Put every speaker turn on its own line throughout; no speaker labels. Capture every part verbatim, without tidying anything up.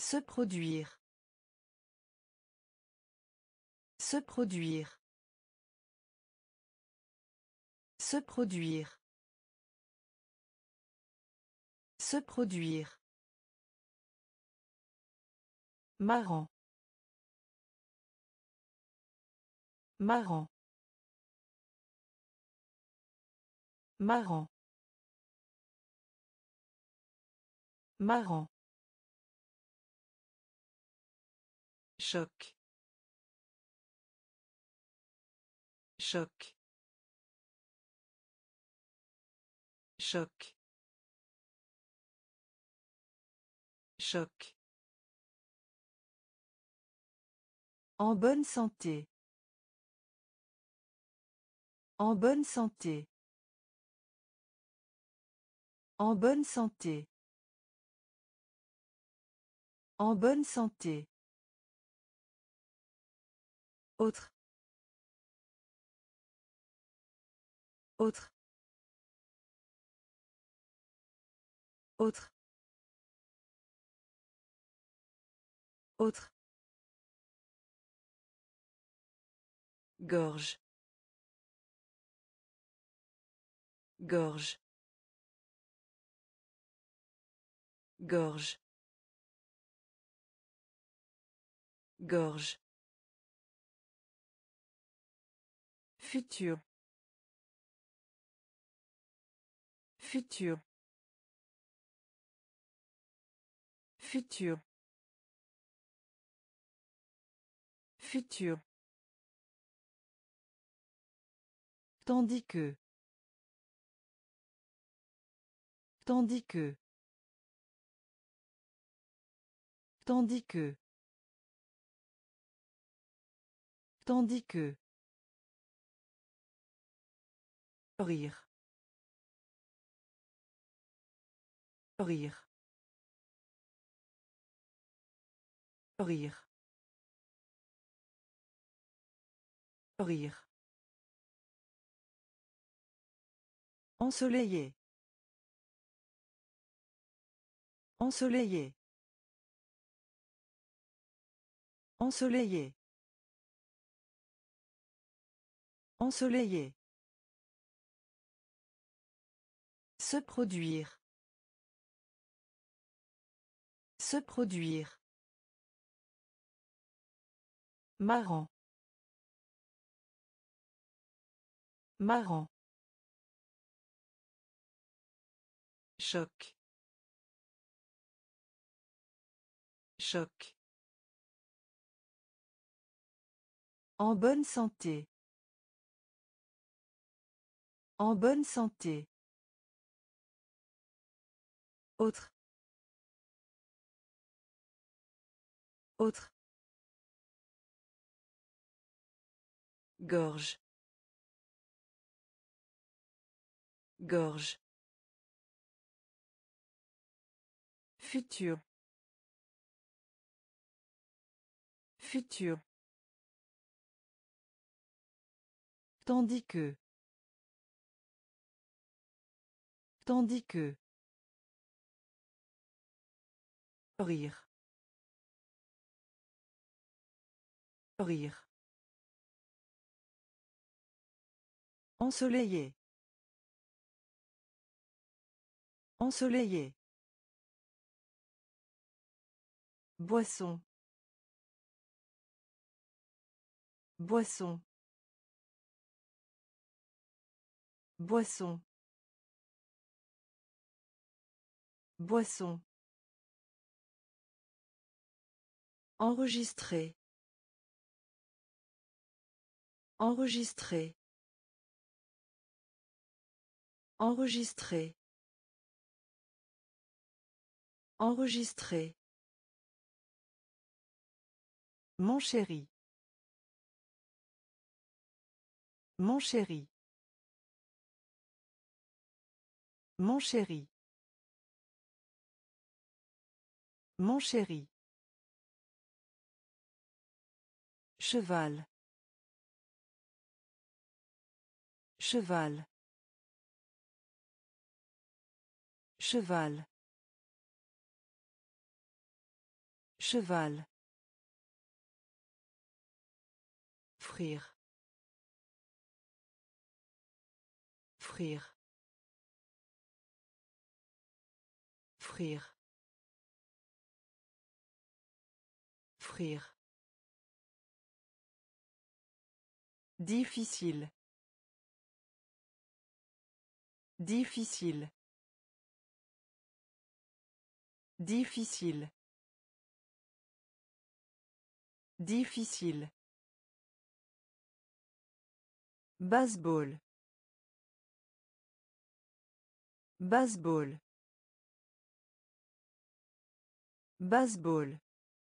Se produire. Se produire. Se produire. Se produire. Marrant. Marrant. Marrant. Marrant. Choc. Choc. Choc. Choc. En bonne santé. En bonne santé. En bonne santé. En bonne santé. Autre. Autre. Autre. Autre. Gorge. Gorge. Gorge. Gorge. Futur. Futur. Futur. Futur. Tandis que. Tandis que. Tandis que. Tandis que. Rire. Rire. Rire. Rire. Ensoleillé. Ensoleillé. Ensoleillé. Ensoleillé. Se produire. Se produire. Marrant. Marrant. Choc. Choc. En bonne santé. En bonne santé. Autre. Autre. Gorge. Gorge. Futur. Futur. Tandis que. Tandis que. Rire. Rire. Ensoleillé. Ensoleillé. Boisson. Boisson. Boisson. Boisson. Enregistrer. Enregistrer. Enregistrer. Enregistrer. Mon chéri. Mon chéri. Mon chéri. Mon chéri. Cheval. Cheval. Cheval. Cheval. Frire. Frire. Frire. Frire. Difficile. Difficile. Difficile. Difficile. Baseball. Baseball. Baseball.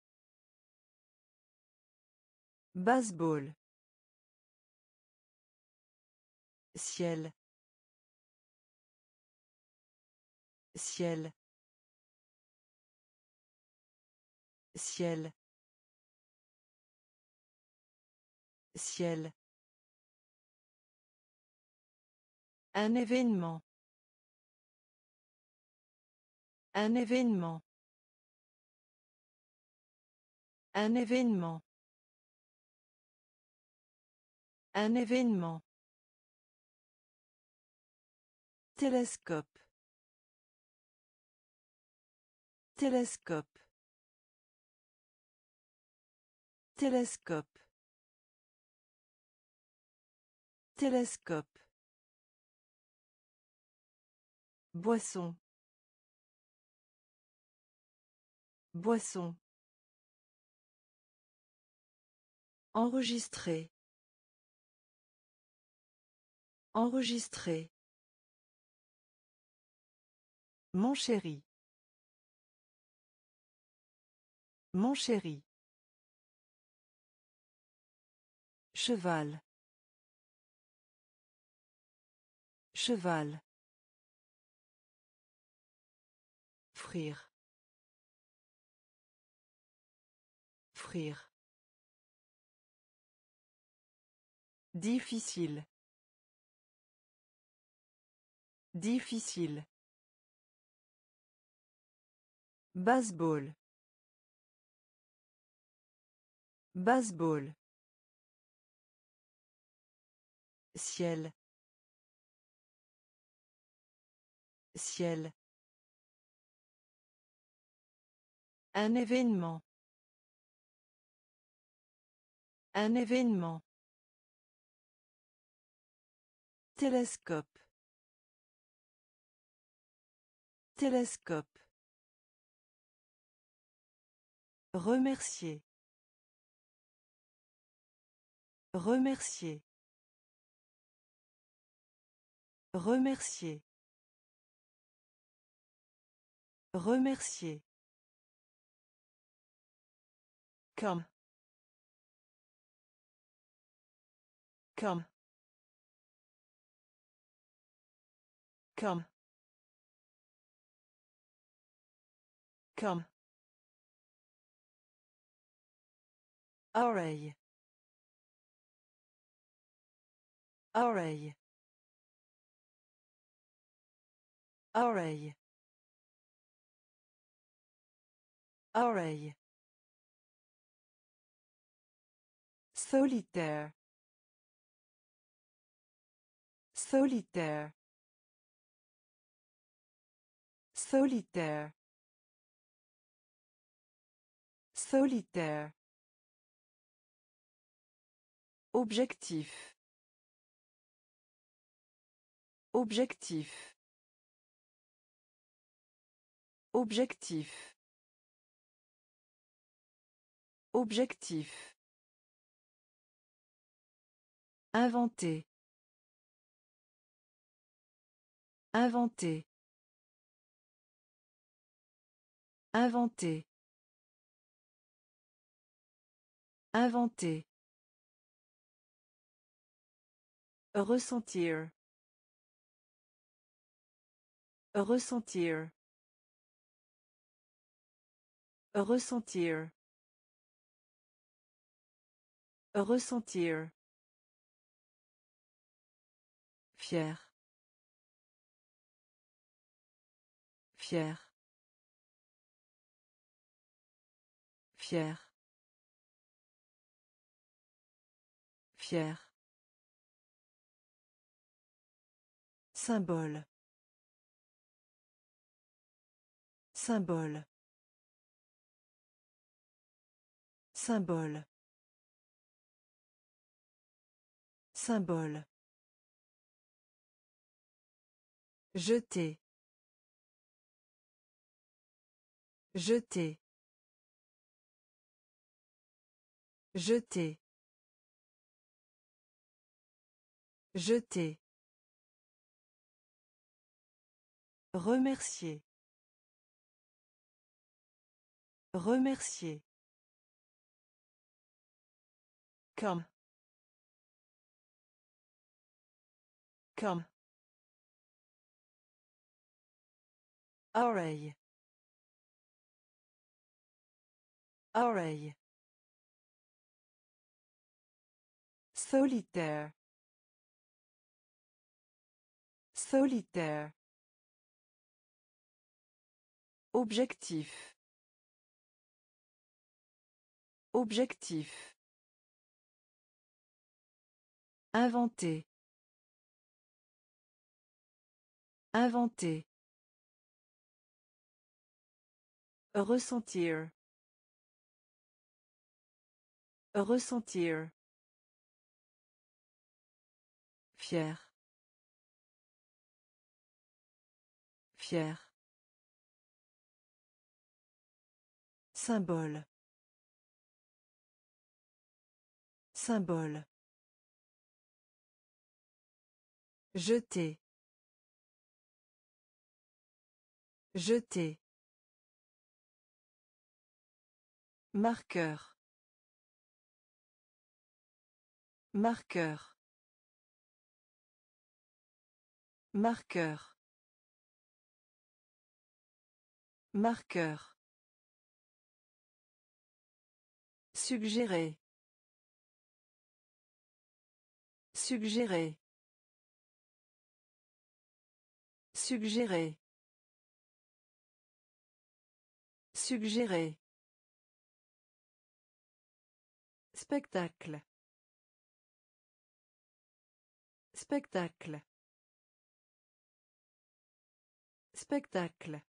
Baseball. Ciel. Ciel. Ciel. Ciel. Un événement. Un événement. Un événement. Un événement. Télescope. Télescope. Télescope. Télescope. Boisson. Boisson. Enregistrer. Enregistrer. Mon chéri. Mon chéri. Cheval. Cheval. Frire. Frire. Difficile. Difficile. Baseball. Baseball. Ciel. Ciel. Un événement. Un événement. Télescope. Télescope. Remercier. Remercier. Remercier. Remercier. Comme. Comme. Comme. Comme. Oreille. Oreille. Oreille. Oreille. Solitaire. Solitaire. Solitaire. Solitaire. Objectif. Objectif. Objectif. Objectif. Inventer. Inventer. Inventer. Inventer. Ressentir. Ressentir. Ressentir. Ressentir. Fier. Fier. Fier. Fier. Symbole. Symbole. Symbole. Symbole. Jeter. Jeter. Jeter. Jeter. Remercier. Remercier. Comme. Comme. Oreille. Oreille. Solitaire. Solitaire. Objectif. Objectif. Inventer. Inventer. Ressentir. Ressentir. Fier. Fier. Symbole. Symbole. Jeter. Jeter. Marqueur. Marqueur. Marqueur. Marqueur. Suggérer. Suggérer. Suggérer. Suggérer. Spectacle. Spectacle. Spectacle.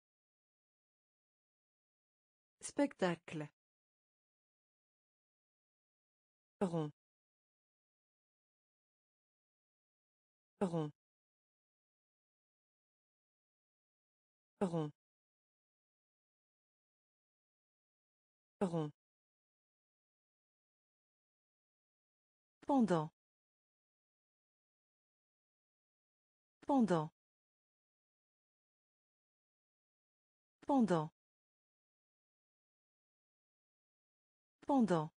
Spectacle. Rond. Rond. Rond. Rond. Pendant. Pendant. Pendant. Pendant.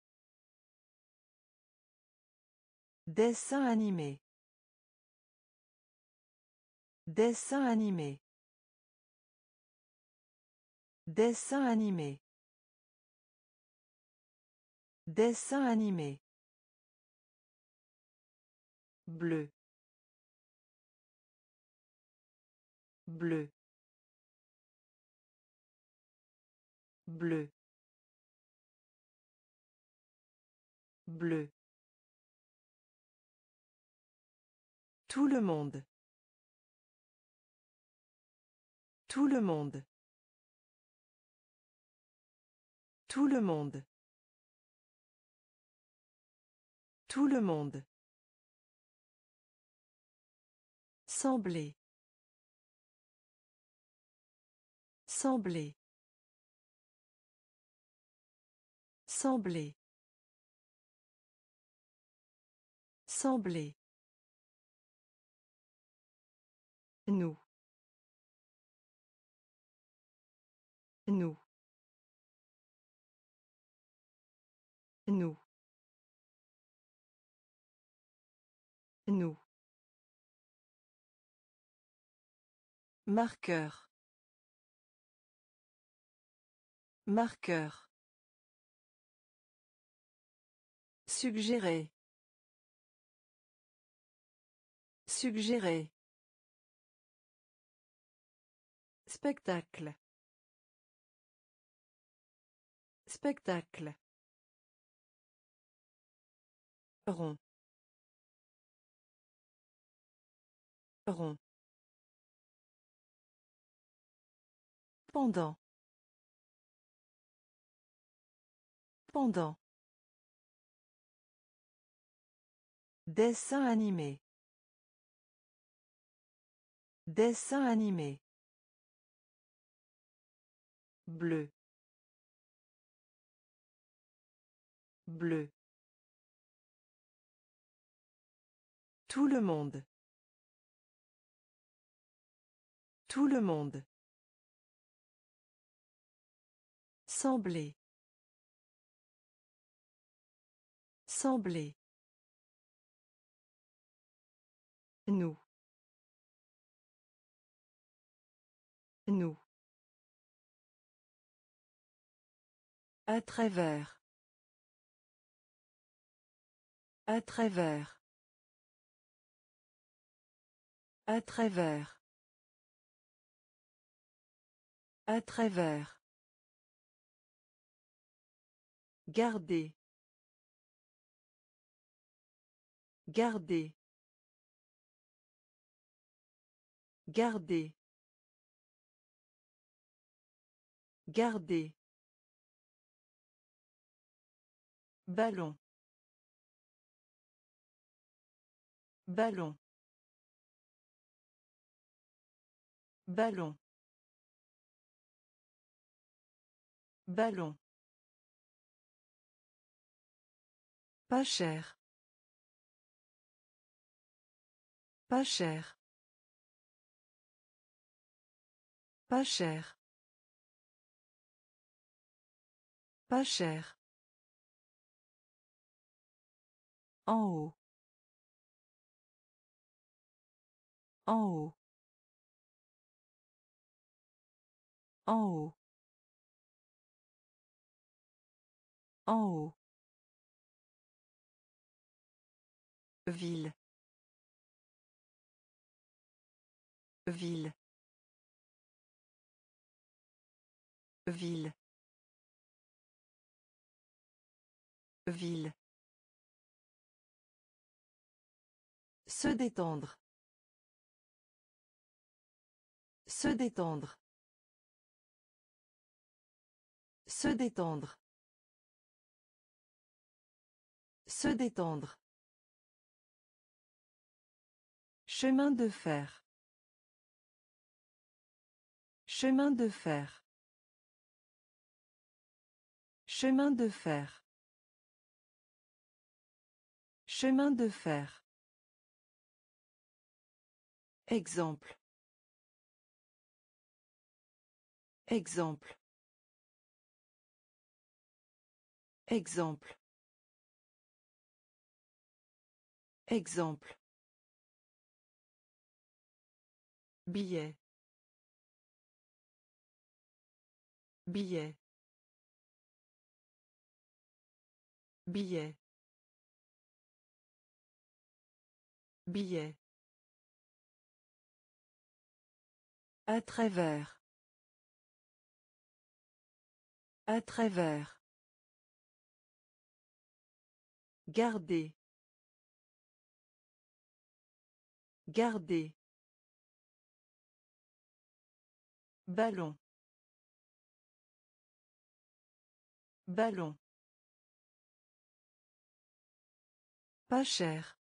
Dessin animé. Dessin animé. Dessin animé. Dessin animé. Bleu. Bleu. Bleu. Bleu. Tout le monde. Tout le monde. Tout le monde. Tout le monde. Sembler. Sembler. Sembler. Sembler. Nous. Nous. Nous. Nous. Marqueur. Marqueur. Suggérer. Suggérer. Spectacle. Spectacle. Rond. Rond. Pendant. Pendant. Dessin animé. Dessin animé. Bleu. Bleu. Tout le monde. Tout le monde. Sembler. Sembler. Nous. Nous. À travers. À travers. À travers. À travers. Garder. Garder. Garder. Garder. Ballon. Ballon. Ballon. Ballon. Pas cher. Pas cher. Pas cher. Pas cher. En haut. En haut. En haut. En haut. Ville. Ville. Ville. Ville. Se détendre. Se détendre. Se détendre. Se détendre. Chemin de fer. Chemin de fer. Chemin de fer. Chemin de fer. Exemple. Exemple. Exemple. Exemple. Billet. Billet. Billet. Billet. À travers. À travers. Garder. Garder. Ballon. Ballon. Pas cher.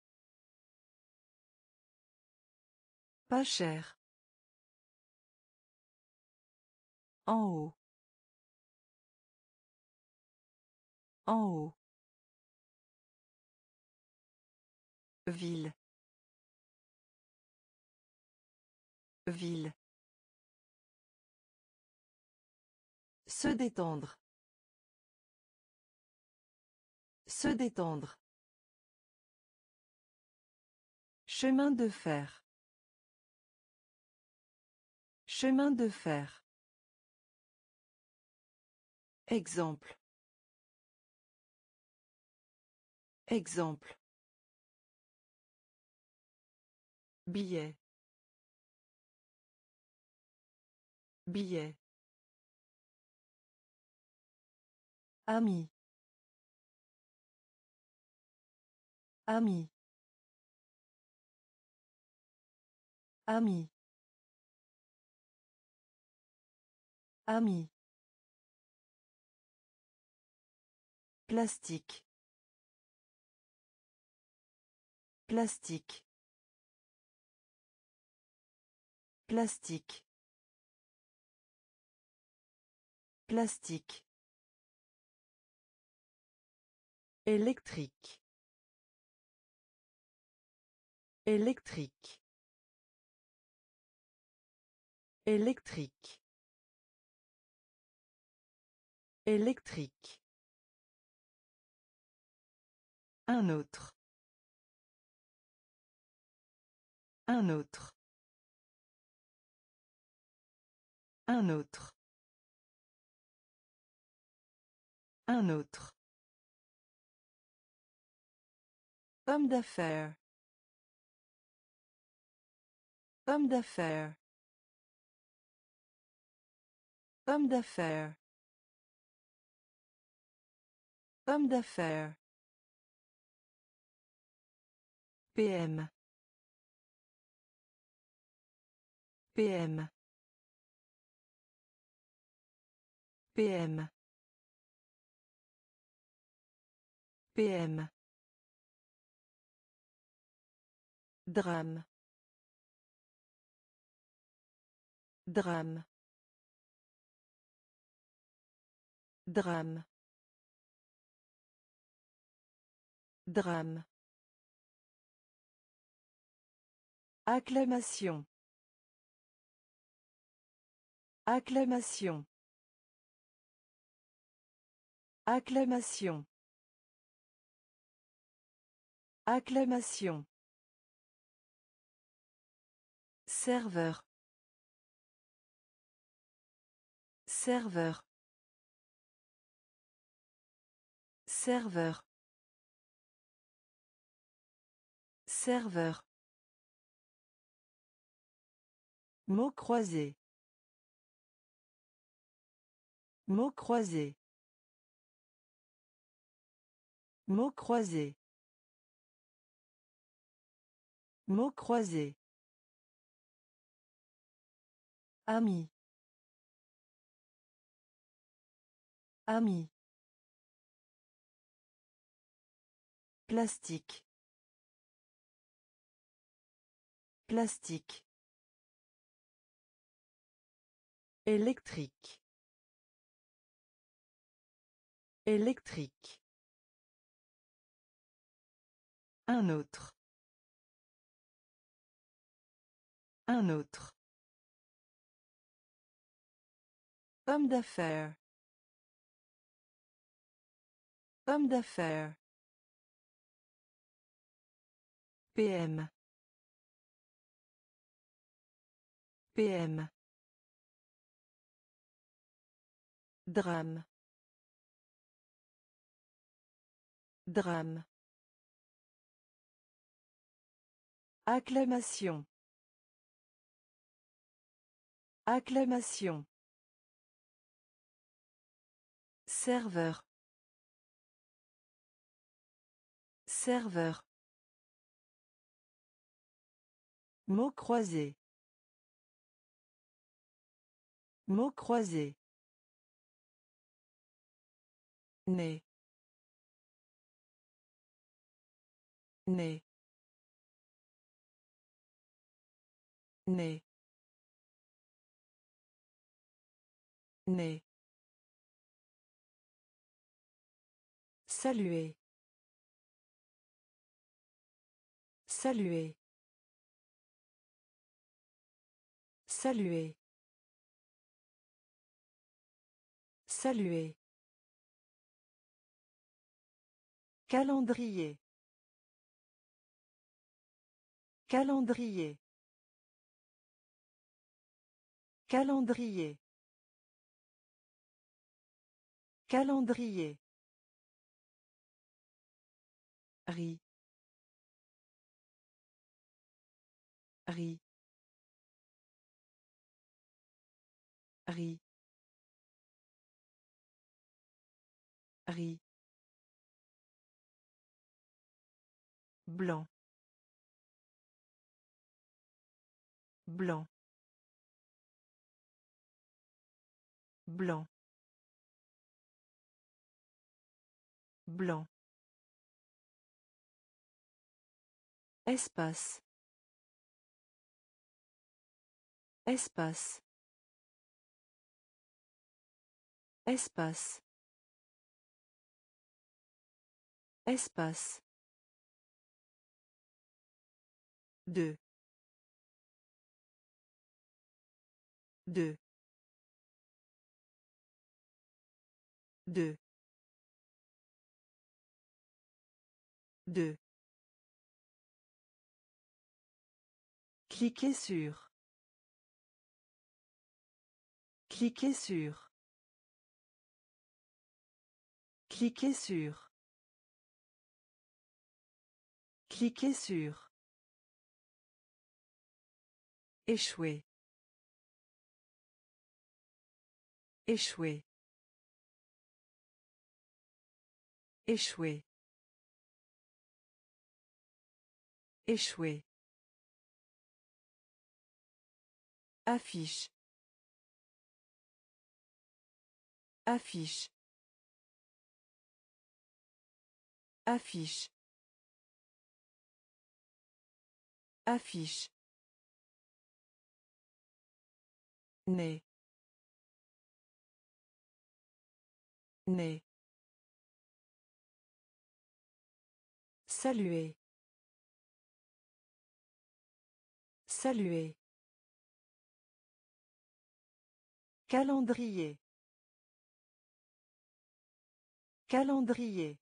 Pas cher. En haut. En haut. Ville. Ville. Se détendre. Se détendre. Chemin de fer. Chemin de fer. Exemple. Exemple. Billet. Billet. Ami. Ami. Ami. Ami. Plastique. Plastique. Plastique. Plastique. Électrique. Électrique. Électrique. Électrique. Un autre. Un autre. Un autre. Un autre. Homme d'affaires. Homme d'affaires. Homme d'affaires. Homme d'affaires. P M. P M. P M. P M. Drame. Drame. Drame. Drame. Acclamation. Acclamation. Acclamation. Acclamation. Serveur. Serveur. Serveur. Serveur. Mots croisés. Mots croisés. Mots croisés. Mots croisés. Ami. Ami. Plastique. Plastique. Électrique. Électrique. Un autre. Un autre. Homme d'affaires. Homme d'affaires. P M. P M. Drame. Drame. Acclamation. Acclamation. Serveur. Serveur. Mots croisés. Mots croisés. Né. Né. Né. Né. Saluer. Saluer. Saluer. Saluer. Calendrier. Calendrier. Calendrier. Calendrier. Riz. Riz. Riz. Riz. Blanc. Blanc. Blanc. Blanc. Espace. Espace. Espace. Espace. Deux. Deux. Deux. Deux. Cliquez sur. Cliquez sur. Cliquez sur. Cliquez sur. Échouer. Échouer. Échouer. Échouer. Affiche. Affiche. Affiche. Affiche. Né. Né. Saluer. Saluer. Calendrier. Calendrier.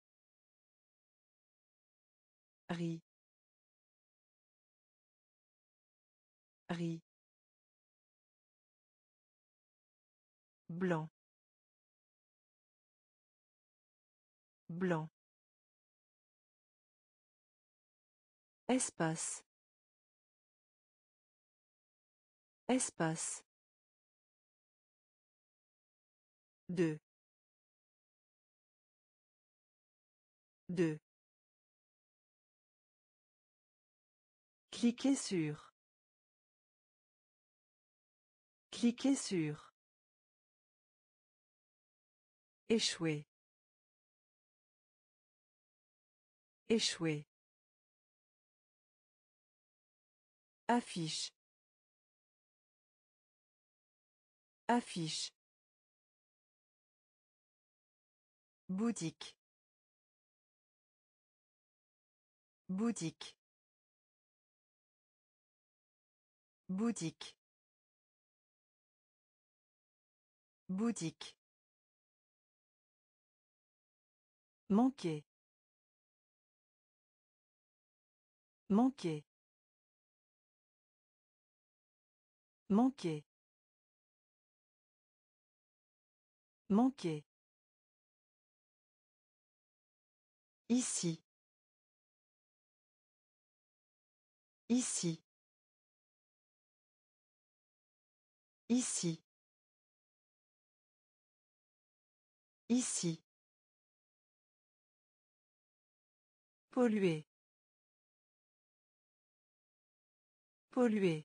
Riz. Riz. Blanc. Blanc. Espace. Espace. Deux. Deux. Cliquez sur. Cliquez sur. Échouer. Échouer. Affiche. Affiche. Boutique. Boutique. Boutique. Boutique. Manquer. Manquer. Manquer. Manquer. Ici. Ici. Ici. Ici. Polluer. Polluer.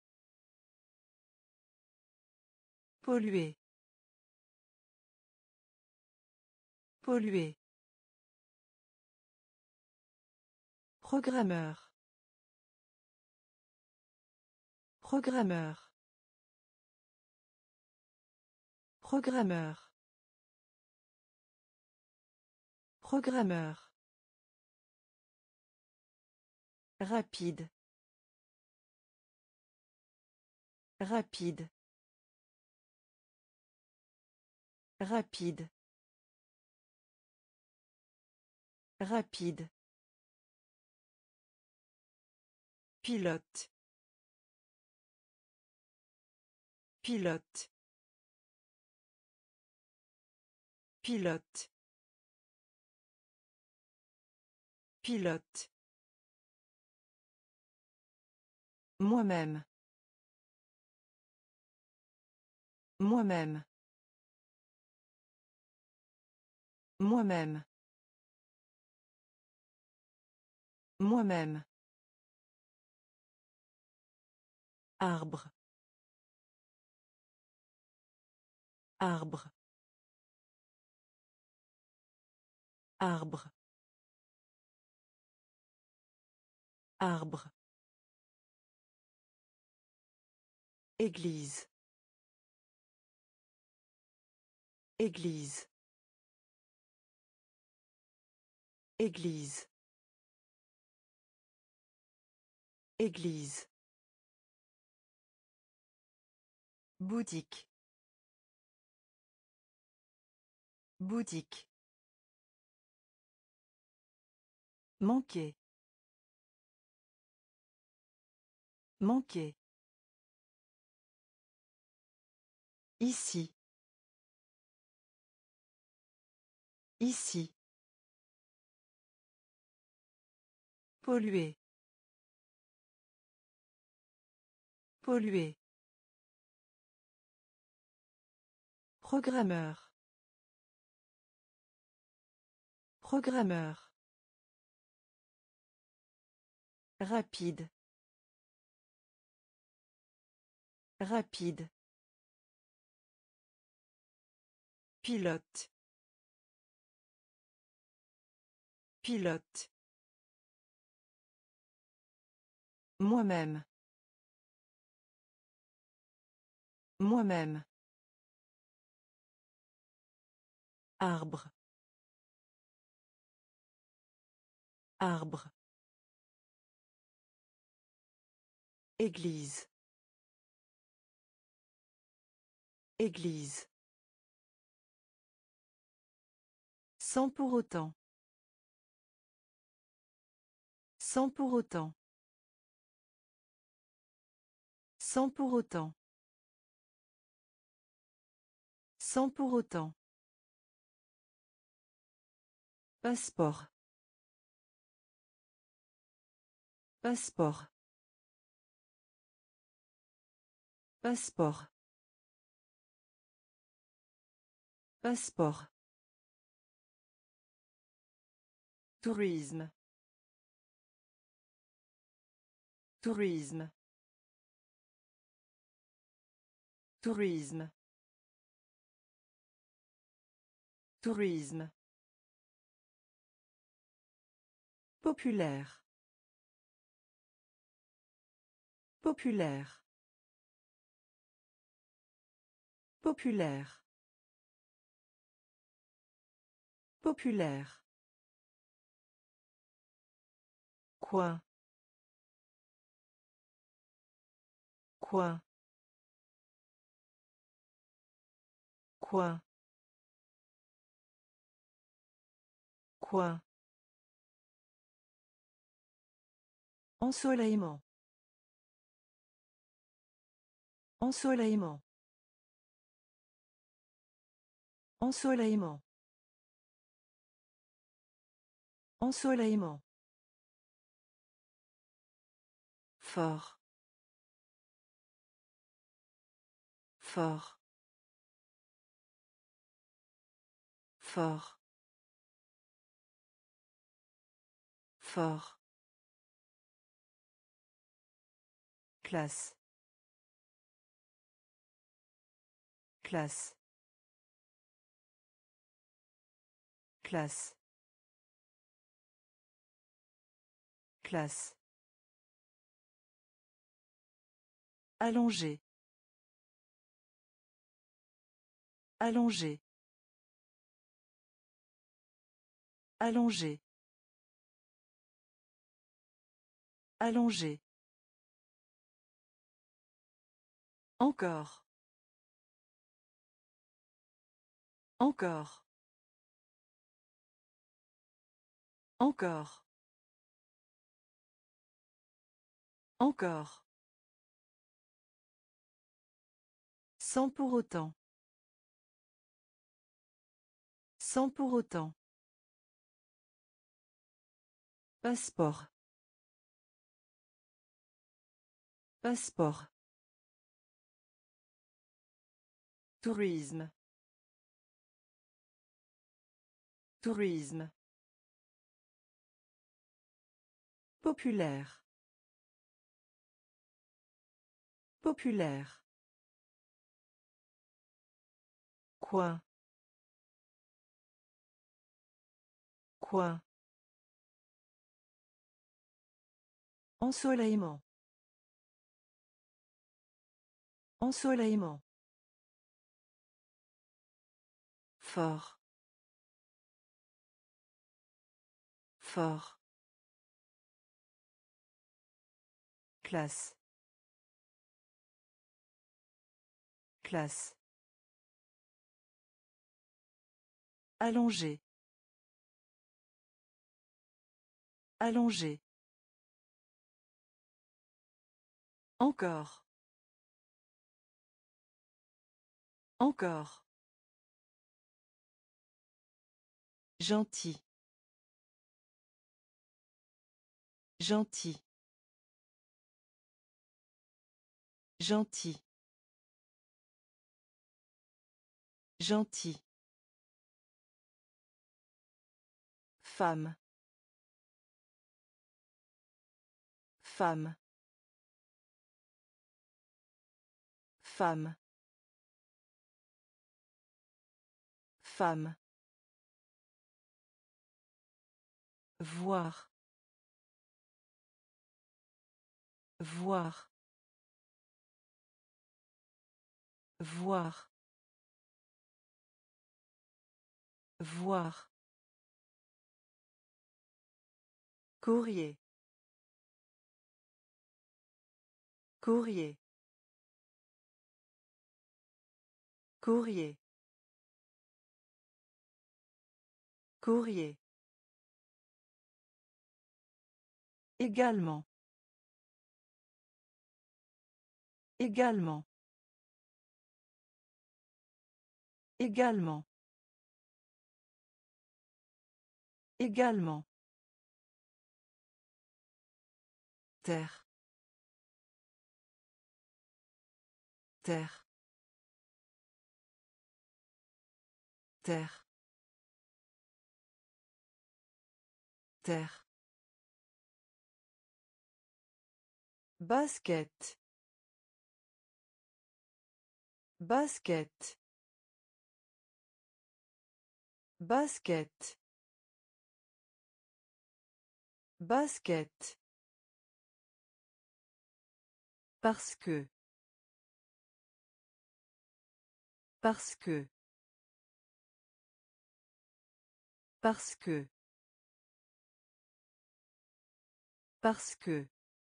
Polluer. Polluer. Programmeur. Programmeur. Programmeur. Programmeur. Rapide. Rapide. Rapide. Rapide. Pilote. Pilote. Pilote. Pilote. Moi-même. Moi-même. Moi-même. Moi-même. Arbre. Arbre. Arbre. Arbre. Église. Église. Église. Église. Boutique. Boutique. Manquer. Manquer. Ici. Ici. Polluer. Polluer. Programmeur. Programmeur. Rapide. Rapide. Pilote. Pilote. Moi-même. Moi-même. Arbre. Arbre. Église. Église. Sans pour autant. Sans pour autant. Sans pour autant. Sans pour autant. Passeport. Passeport. Passeport. Passeport. Tourisme. Tourisme. Tourisme. Tourisme. Populaire. Populaire. Populaire. Populaire. Coin. Coin. Coin. Coin. Ensoleillement. Ensoleillement. Ensoleillement. Ensoleillement. Fort. Fort. Fort. Fort. Classe. Classe. Classe. Classe. Allongé. Allongé. Allongé. Allongé. Encore. Encore. Encore. Encore. Sans pour autant. Sans pour autant. Passeport. Passeport. Tourisme. Tourisme. Populaire. Populaire. Coin. Coin. Ensoleillement. Ensoleillement. Fort. Fort. Classe. Classe. Allongé. Allongé. Encore. Encore. Gentil. Gentil. Gentil. Gentil. Femme. Femme. Femme. Femme. Voir. Voir. Voir. Voir. Courrier. Courrier. Courrier. Courrier. Également. Également. Également. Également. Terre. Terre. Terre. Terre. Basket. Basket. Basket. Basket. Parce que. Parce que. Parce que. Parce que.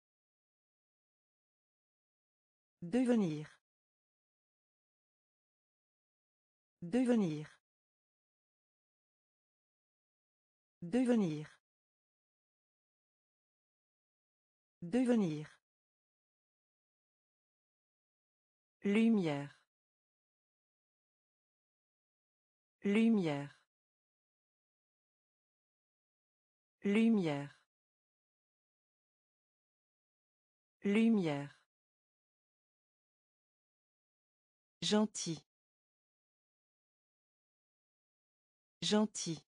Devenir. Devenir. Devenir. Devenir. Lumière. Lumière. Lumière. Lumière. Gentil. Gentil.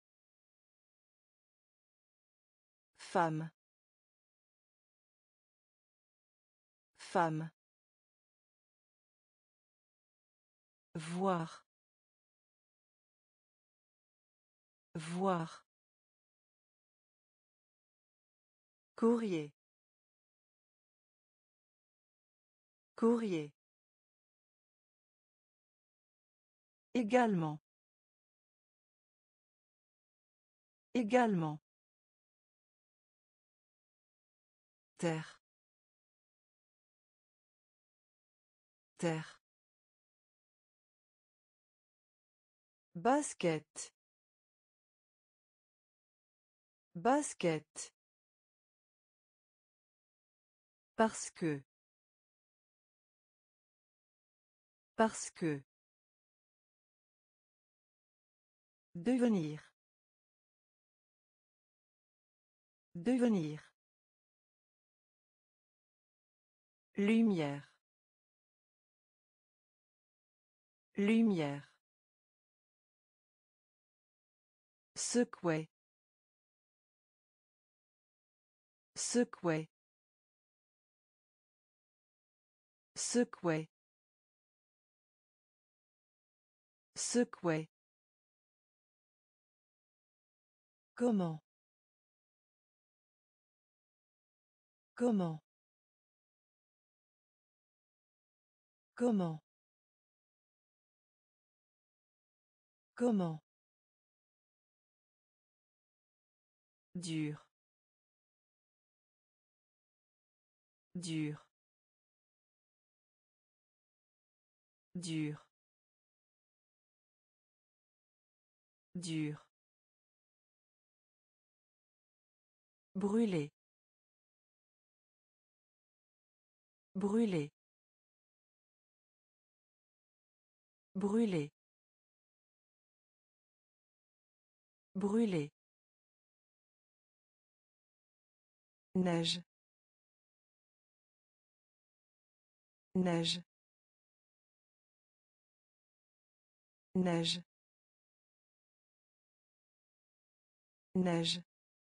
Femme. Femme. Voir. Voir. Courrier. Courrier. Également. Également. Terre. Terre. Basket. Basket. Parce que. Parce que. Devenir. Devenir. Lumière. Lumière. Secouer. Secouer. Secouer. Secouer. Comment? Comment? Comment? Comment? Dur. Dur. Dur. Dur. Brûler. Brûler. Brûler. Brûler. Neige. Neige. Neige. Neige.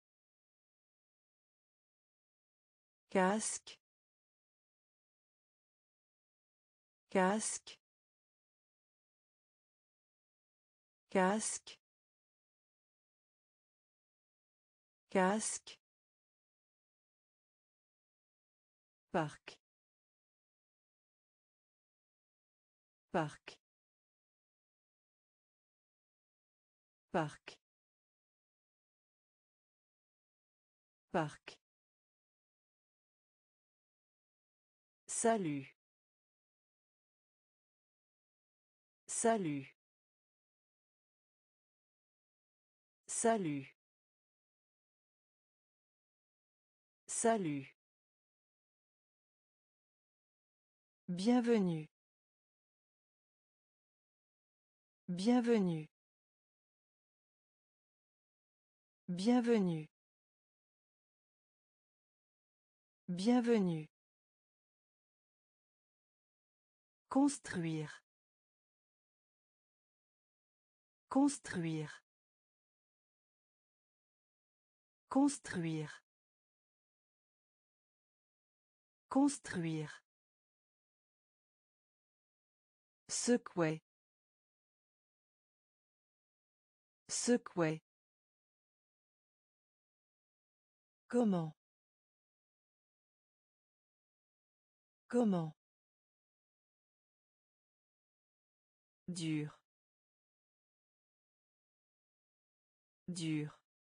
Casque. Casque. Casque. Casque. Parc. Parc. Parc. Parc. Salut. Salut. Salut. Salut. Bienvenue. Bienvenue. Bienvenue. Bienvenue. Construire. Construire. Construire. Construire. Secouer. Secouer. Comment? Comment? Dur. Dur.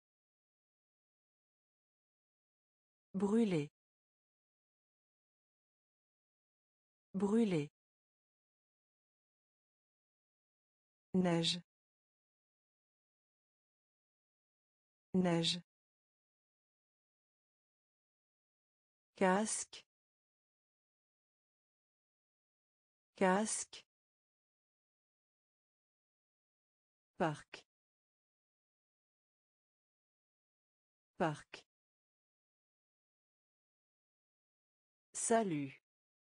Brûler. Brûler. Neige. Neige. Casque. Casque. Parc. Parc. Salut.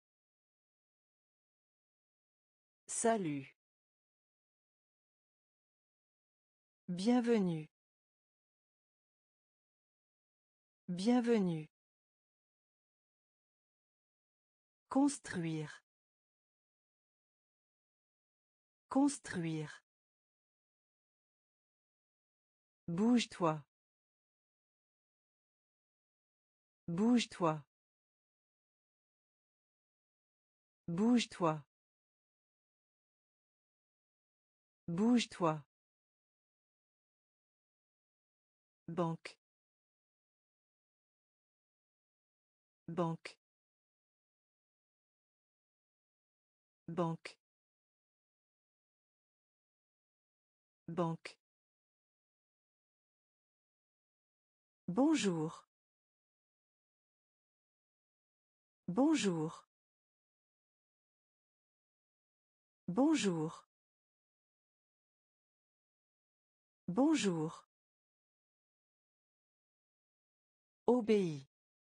Salut. Bienvenue. Bienvenue. Construire. Construire. Bouge-toi. Bouge-toi. Bouge-toi. Bouge-toi. Banque. Banque. Banque. Banque. Bonjour. Bonjour. Bonjour. Bonjour. Obéis.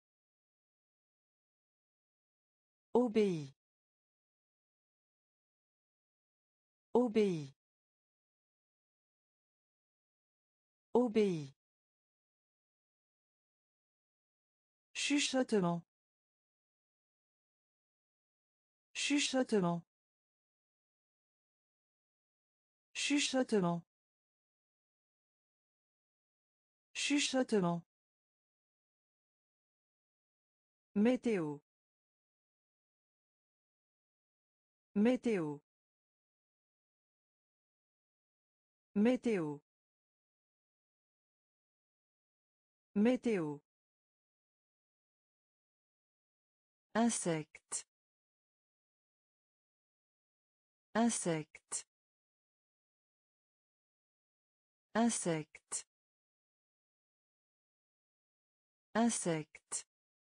Obéis. Obéis. Obéis. Chuchotement. Chuchotement. Chuchotement. Chuchotement. Météo. Météo. Météo. Météo. Insecte. Insecte. Insecte. Insecte.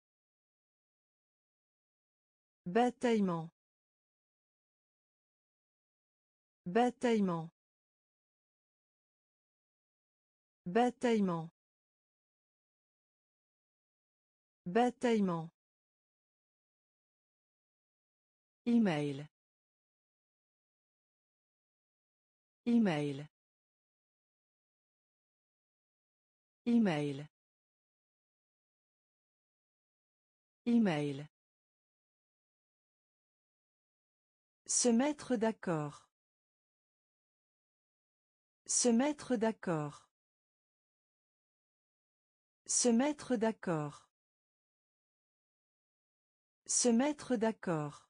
Bataillement. Bataillement. Bataillement. Bataillement. Email. Email. Email. Email. Se mettre d'accord. Se mettre d'accord. Se mettre d'accord. Se mettre d'accord.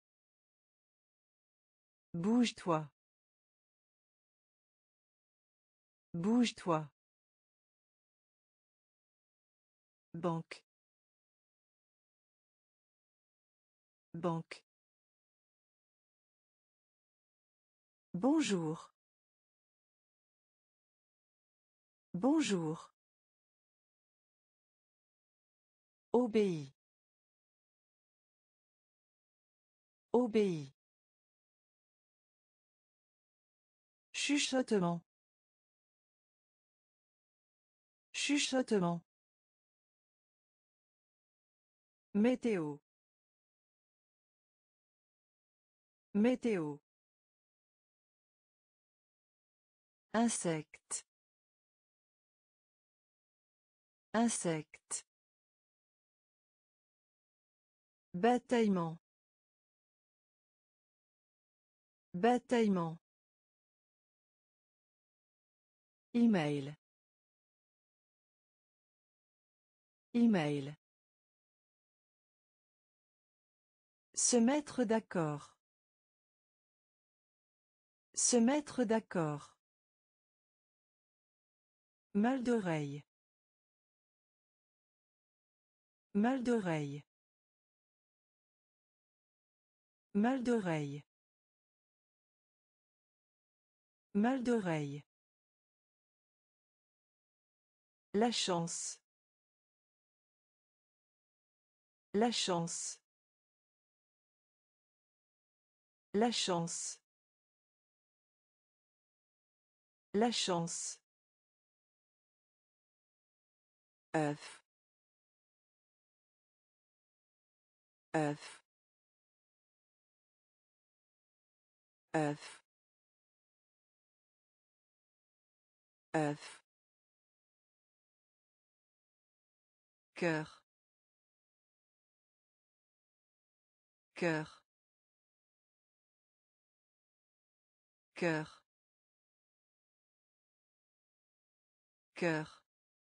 Bouge-toi. Bouge-toi. Banque. Banque. Bonjour. Bonjour. Obéis. Obéis. Chuchotement. Chuchotement. Météo. Météo. Insecte. Insecte. Bataillement. Bataillement. Email. Email. Se mettre d'accord. Se mettre d'accord. Mal d'oreille. Mal d'oreille. Mal d'oreille. Mal d'oreille. La chance. La chance. La chance. La chance. œuf, œuf, œuf, œuf, cœur, cœur, cœur, cœur.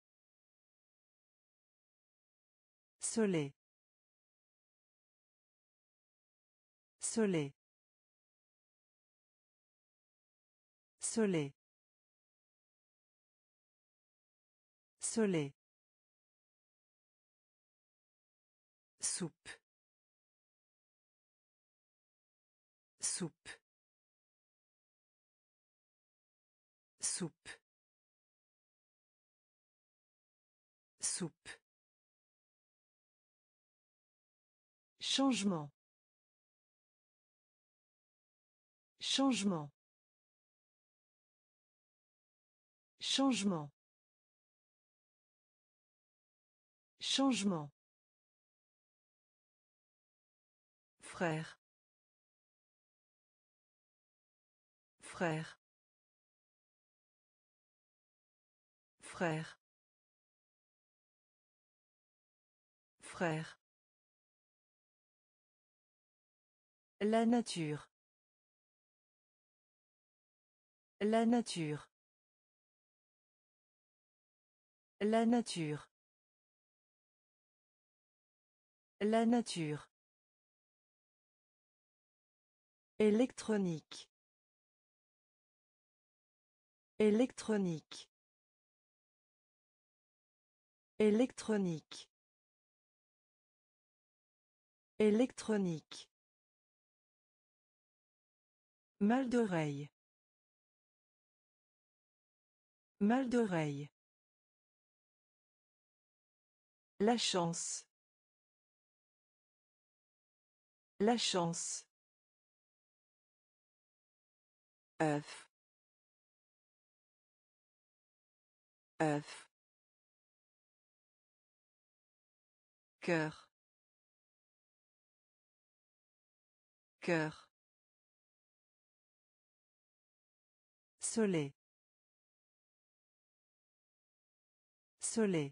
Soleil. Soleil. Soleil. Soleil. Soupe. Soupe. Soupe. Soupe. Changement. Changement. Changement. Changement. Frère. Frère. Frère. Frère. La nature. La nature. La nature. La nature. Électronique. Électronique. Électronique. Électronique. Mal d'oreille. Mal d'oreille. La chance. La chance. œuf, œuf, cœur, cœur, soleil, soleil,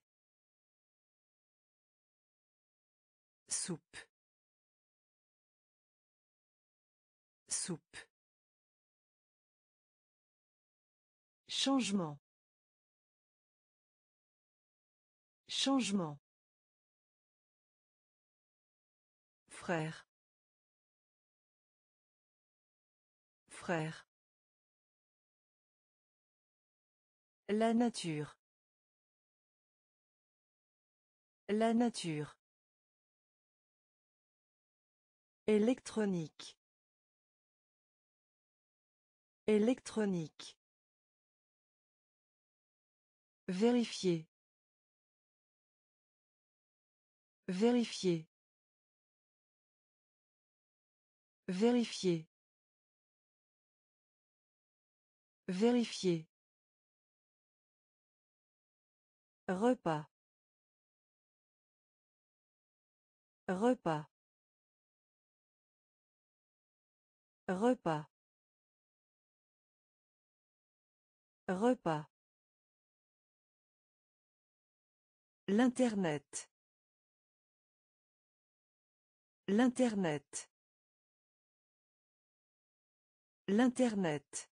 soupe, soupe, changement, changement, frère, frère, la nature. La nature. Électronique. Électronique. Vérifier. Vérifier. Vérifier. Vérifier. Repas. Repas. Repas. Repas. L'Internet. L'Internet. L'Internet.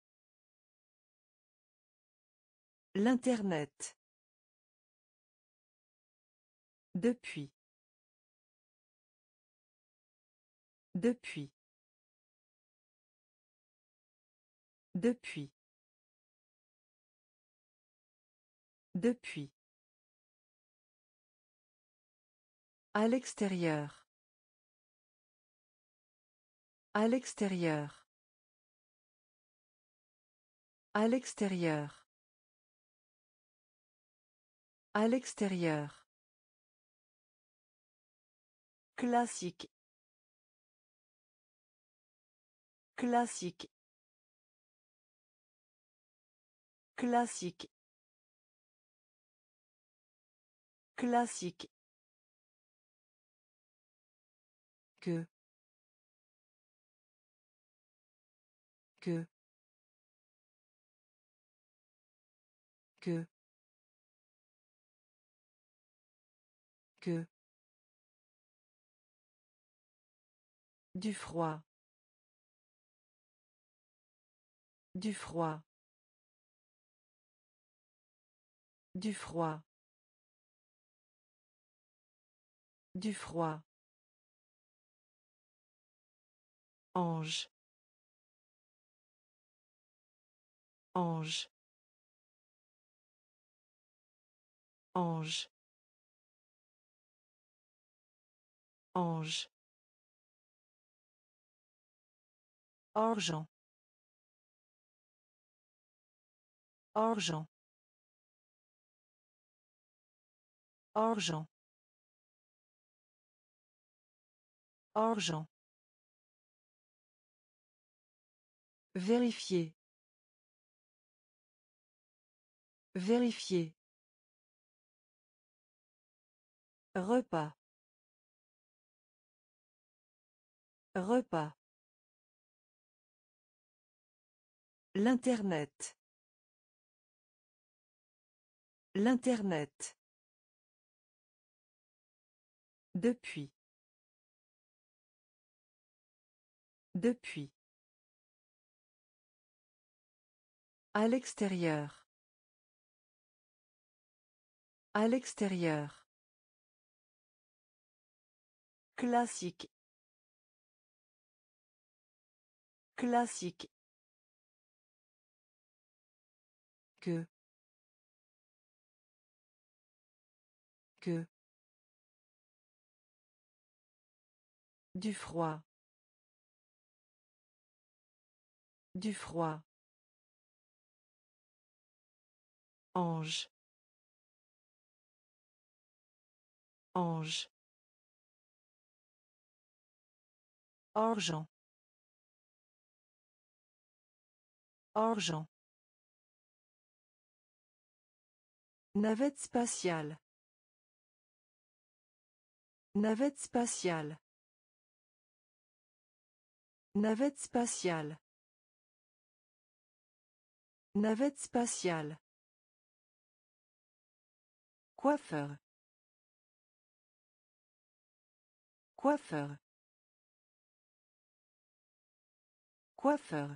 L'Internet. Depuis. Depuis. Depuis. Depuis. À l'extérieur. À l'extérieur. À l'extérieur. À l'extérieur. Classique. Classique. Classique. Classique. Que. Que. Que. Que. Du froid. Du froid. Du froid. Du froid. Ange. Ange. Ange. Ange. Argent. Argent. Argent. Argent. Vérifier. Vérifier. Repas. Repas. L'Internet. L'Internet. Depuis. Depuis. À l'extérieur. À l'extérieur. Classique. Classique. Que. Que. Du froid. Du froid. Ange. Ange. Argent. Argent. Navette spatiale. Navette spatiale. Navette spatiale. Navette spatiale. Coiffeur. Coiffeur. Coiffeur.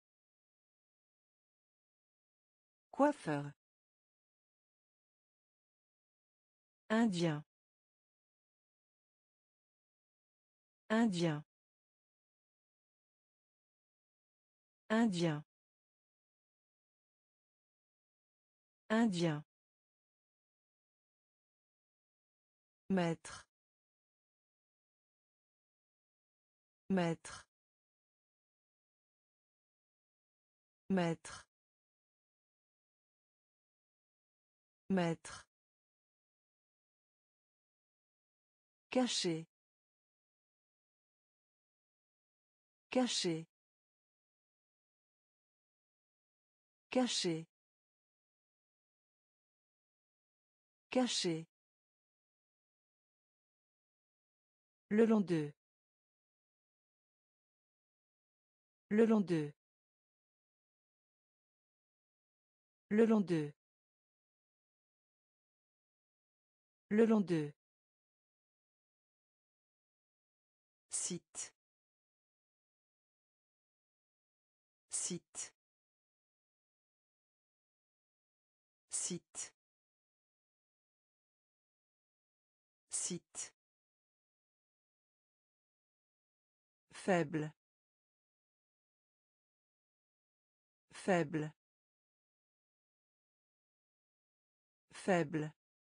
Coiffeur. Indien. Indien. Indien. Indien. Maître. Maître. Maître. Maître. Caché. Caché. Caché. Caché. Le long d'eux. Le long d'eux. Le long d'eux. Le long d'eux. Site. Site. Site. Site. Faible. Faible. Faible.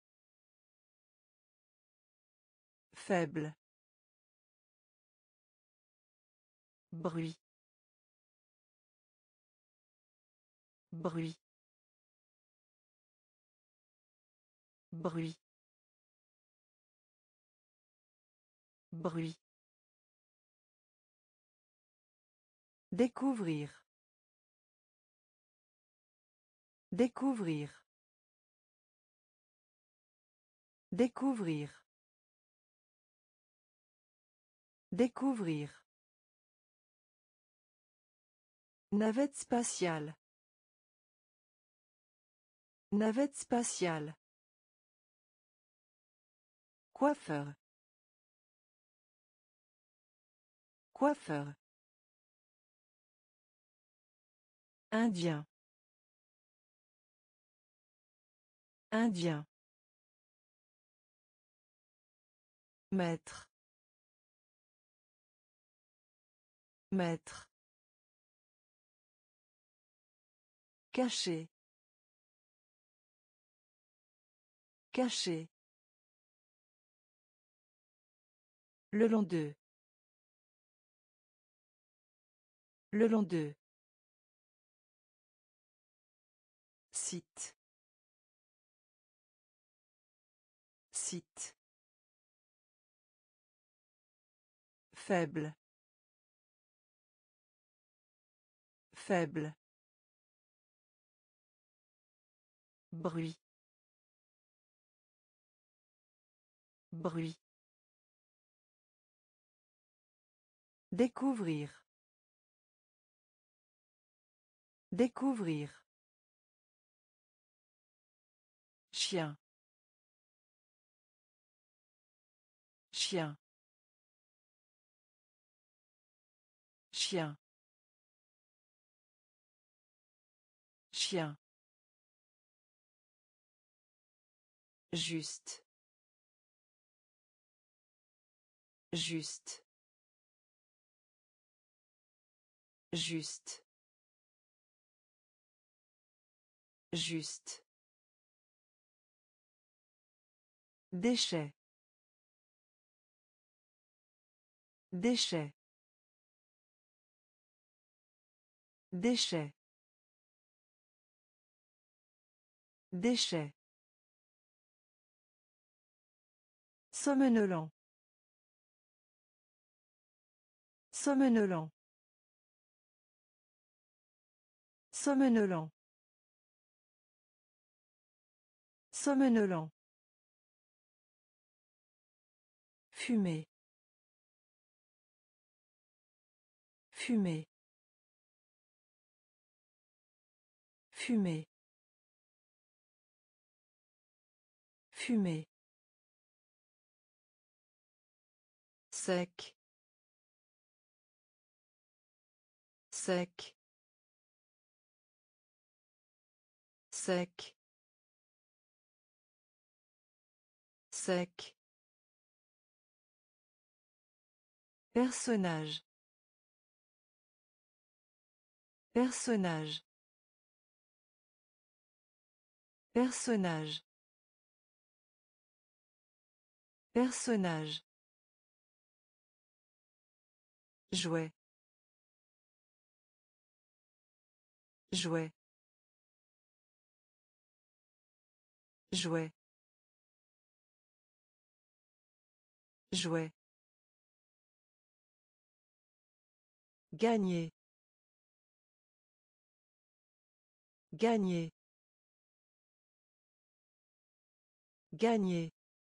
Faible. Bruit. Bruit. Bruit. Bruit. Découvrir. Découvrir. Découvrir. Découvrir. Navette spatiale. Navette spatiale. Coiffeur. Coiffeur. Indien. Indien. Maître. Maître. Caché. Caché. Le long d'eux. Le long d'eux. Site. Site. Faible. Faible. Bruit. Bruit. Découvrir. Découvrir. Chien. Chien. Chien. Chien. Juste. Juste. Juste. Juste. Déchet. Déchet. Déchet. Déchet. Somnolent. Somnolent. Somnolent. Somnolent. Fumer. Fumer. Fumer. Fumer. Sec. Sec. Sec. Sec. Personnage. Personnage. Personnage. Personnage. Jouet. Jouet. Jouet. Jouet. Gagner. Gagner. Gagner.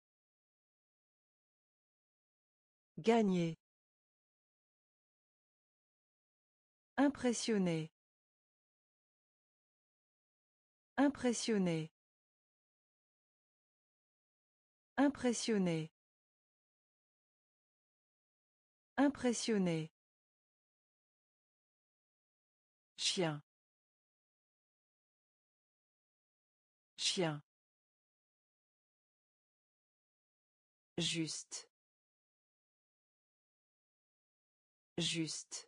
Gagner. Impressionné. Impressionné. Impressionné. Impressionné. Chien. Chien. Juste. Juste.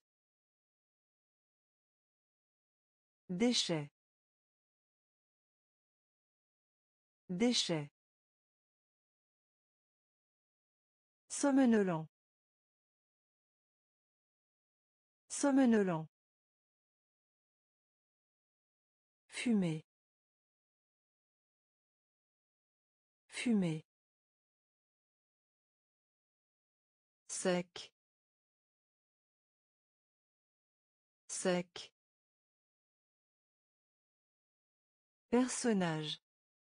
Déchet. Déchet. Somnolent. Somnolent. Fumer. Fumer. Sec. Sec. Personnage.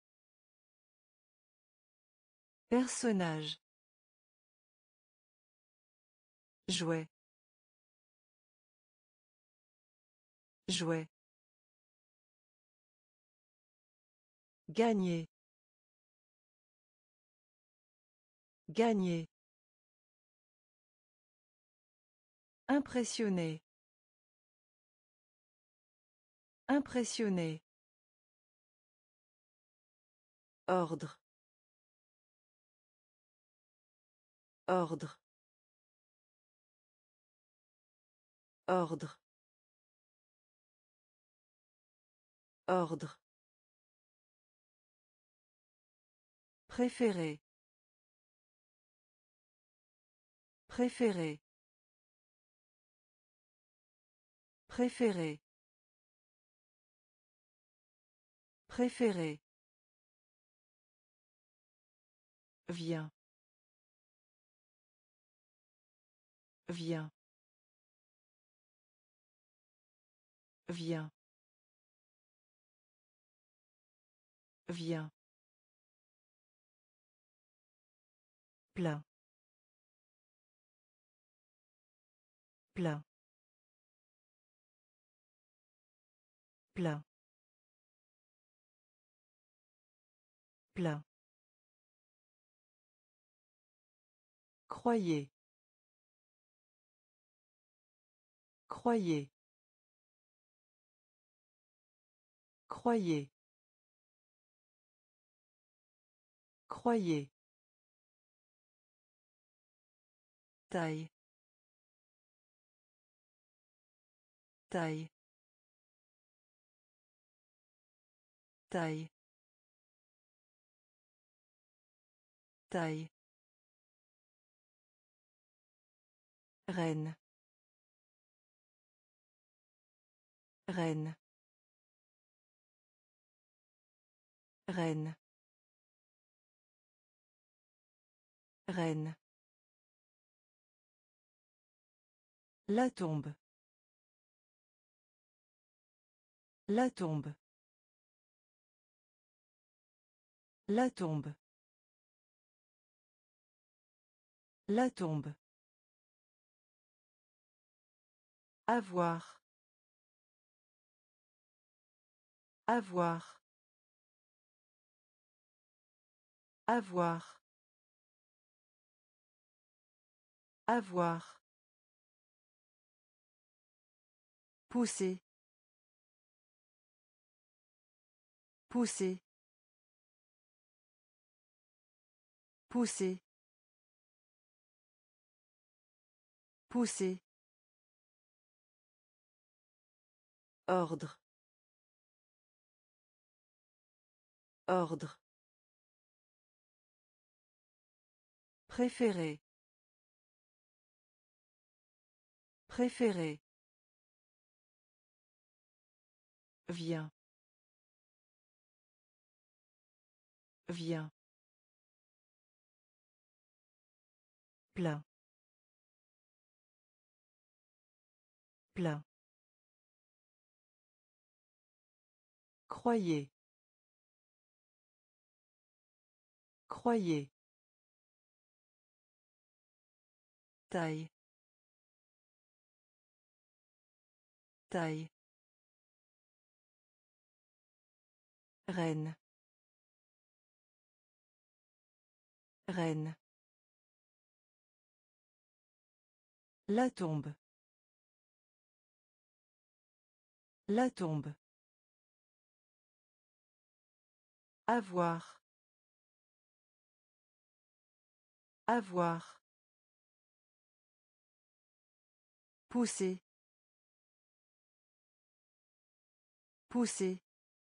Personnage. Jouet. Jouet. Gagner. Gagner. Impressionné. Impressionné. Ordre. Ordre. Ordre. Ordre. Préféré. Préféré. Préféré. Préféré. Viens. Viens. Viens. Viens. Plein. Plein. Plein. plein, croyez, croyez, croyez, croyez, taille, taille, taille, taille, reine, reine, reine, reine. La tombe. La tombe. La tombe. La tombe. Avoir. Avoir. Avoir. Avoir. Pousser. Pousser. Pousser. Pousser. Ordre. Ordre. Préféré. Préféré. Viens. Viens. Plein. Plein. Croyez. Croyez. Taille. Taille. Reine. Reine. La tombe. La tombe. Avoir. Avoir. Pousser. Pousser.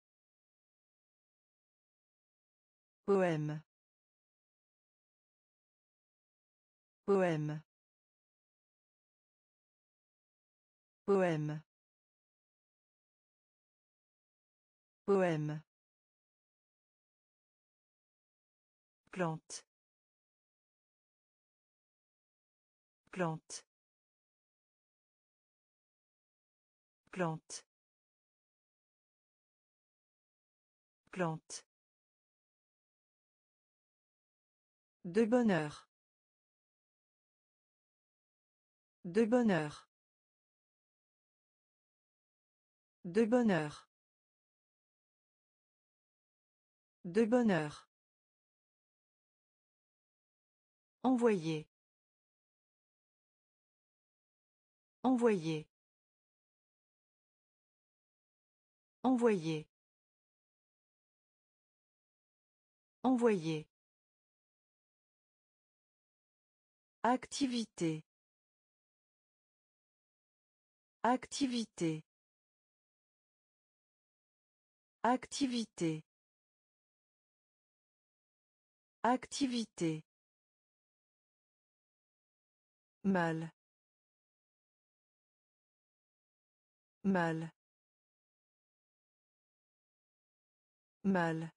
Poème. Poème. Poème. Poème. Plante. Plante. Plante. Plante. De bonheur. De bonheur. De bonheur. De bonheur. Envoyer. Envoyer. Envoyer. Envoyer. Activité. Activité. Activité. Activité. Mal. Mal. Mal.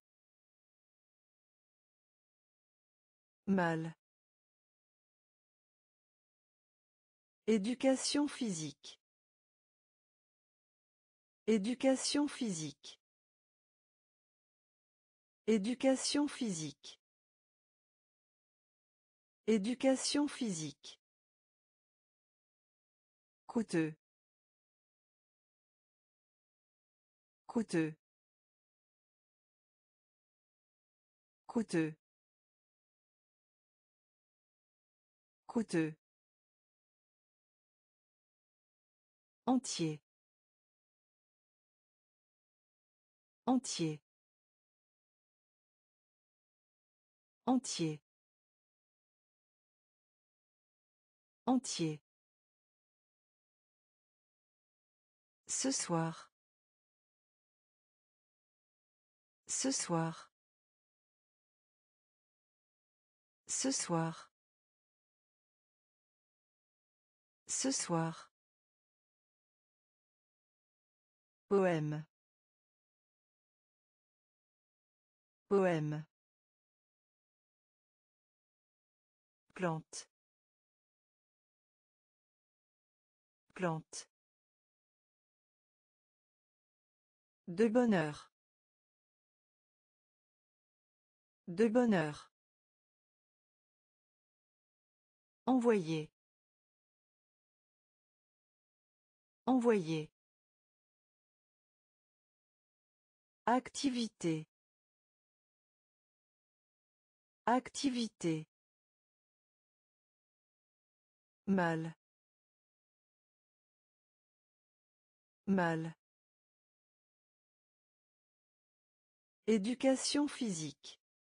Mal. Éducation physique. Éducation physique. Éducation physique. Éducation physique. Coûteux. Coûteux. Coûteux. Coûteux. Entier. Entier. Entier. Entier. Ce soir. Ce soir. Ce soir. Ce soir. Poème. Poème. Plante. Plante. De bonheur. De bonheur. Envoyer. Envoyer. Activité. Activité. Mal. Mal. Éducation physique.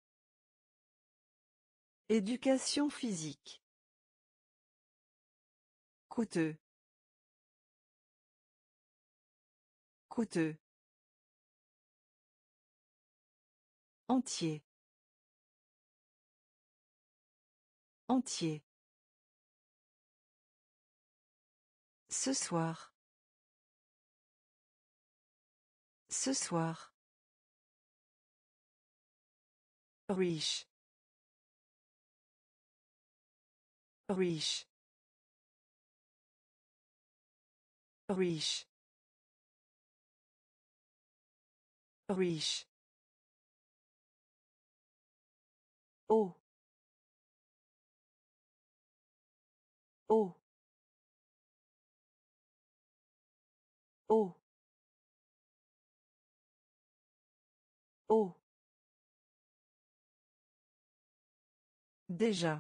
Éducation physique. Coûteux. Coûteux. Entier. Entier. Ce soir. Ce soir. Riche. Riche. Riche. Riche. Oh. Oh. Oh. Oh. Déjà.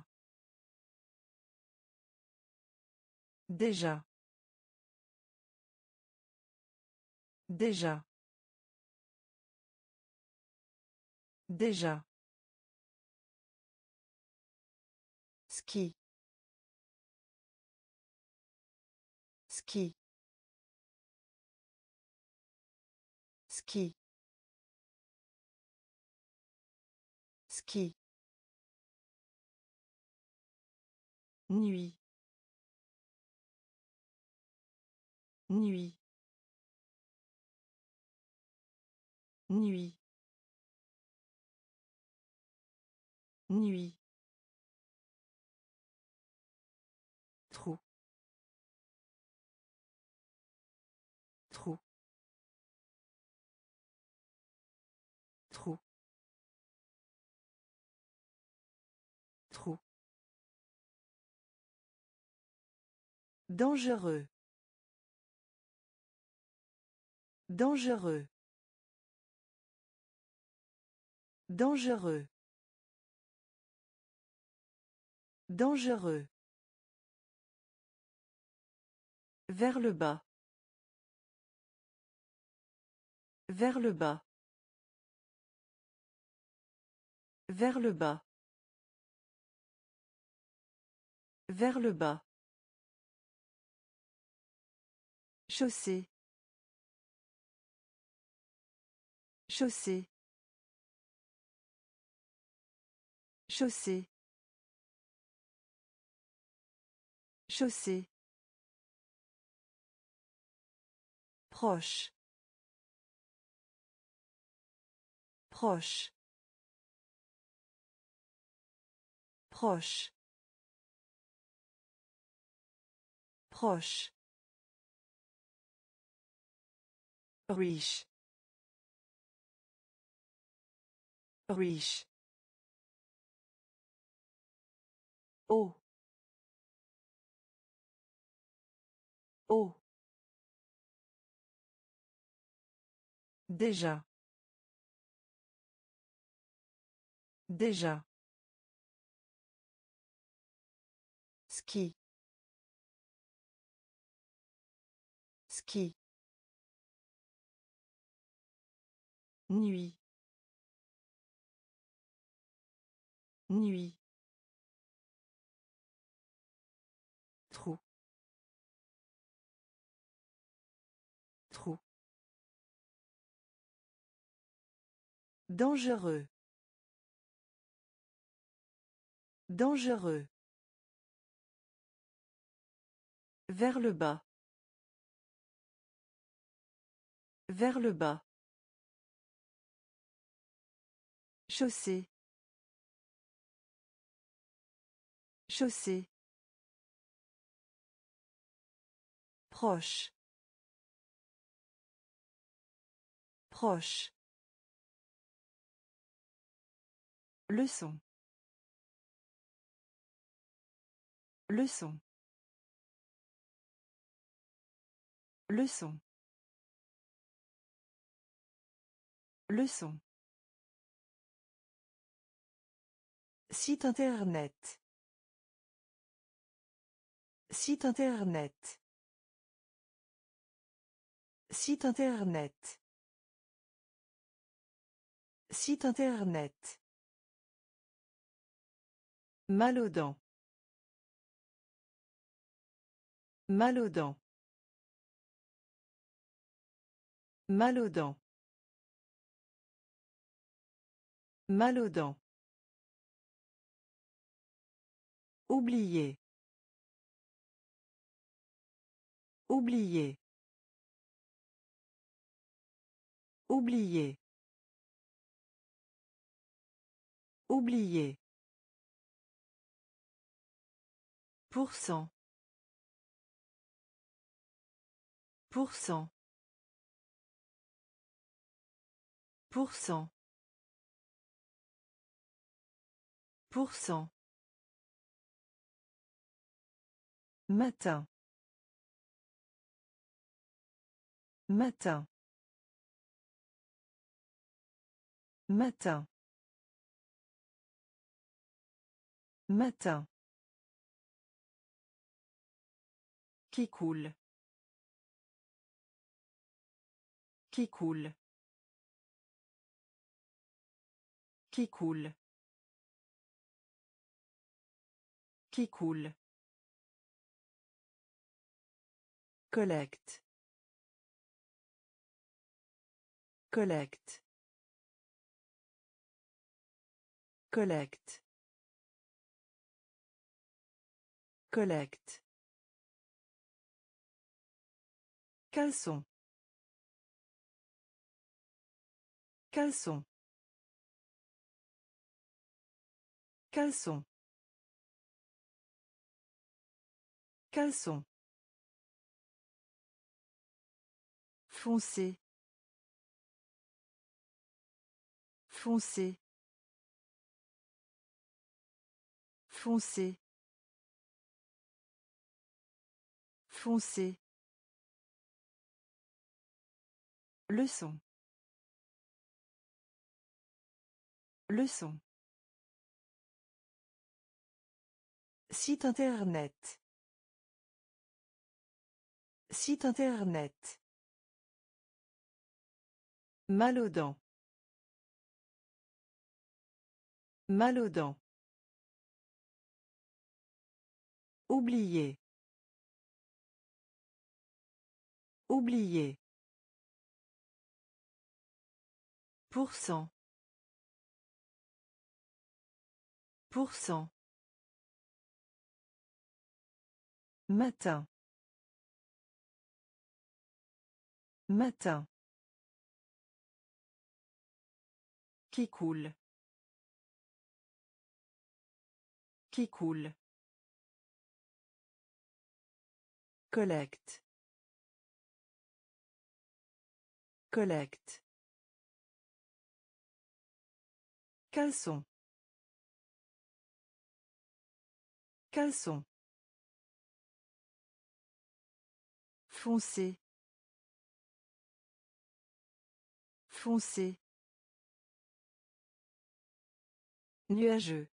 Déjà. Déjà. Déjà. Ski. Ski. Ski. Ski. Nuit. Nuit. Nuit. Nuit. Trou. Trou. Trou. Trou. Dangereux. Dangereux. Dangereux. Dangereux. Vers le bas. Vers le bas. Vers le bas. Vers le bas. Chaussée. Chaussée. Chaussée. Chaussée. Proche. Proche. Proche. Proche. Riche. Riche. Oh. Oh. Déjà. Déjà. Ski. Ski. Nuit. Nuit. Trou. Trou. Dangereux. Dangereux. Vers le bas. Vers le bas. Chaussée. Chaussée. Proche. Proche. Leçon. Leçon. Leçon. Leçon. Site internet. Site internet. Site internet. Site internet. Mal aux dents. Mal aux dents. Mal aux dents. Mal aux dents. Oublier. Oublier. Oublier. Oublier. Pour cent. Pour cent. Pour cent. Pour cent. Matin. Matin. Matin. Matin. Qui coule. Qui coule. Qui coule. Qui coule. Collecte. Collecte. Collecte. Collecte. Caleçon. Caleçon. Caleçon. Caleçon. Foncé. Foncé. Foncé. Foncé. Leçon. Leçon. Site internet. Site internet. Mal aux dents. Mal aux dents. Oublier. Oublier. Pour cent. Pour cent. Matin. Matin. Qui coule. Qui coule. Collecte. Collecte. Caleçon. Caleçon. Foncé. Foncé. Nuageux.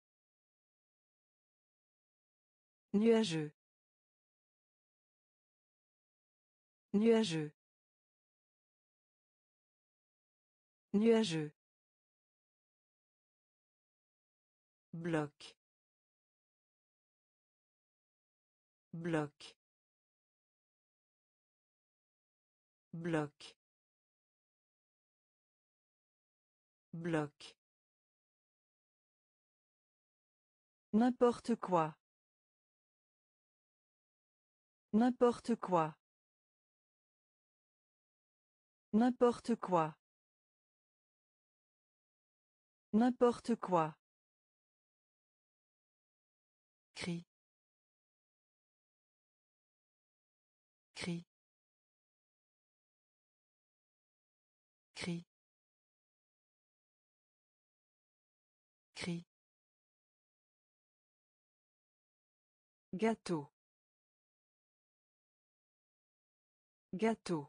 Nuageux. Nuageux. Nuageux. Bloc. Bloc. Bloc. Bloc. N'importe quoi. N'importe quoi. N'importe quoi. N'importe quoi. Cri. Cri. Cri. Cri. Gâteau. Gâteau.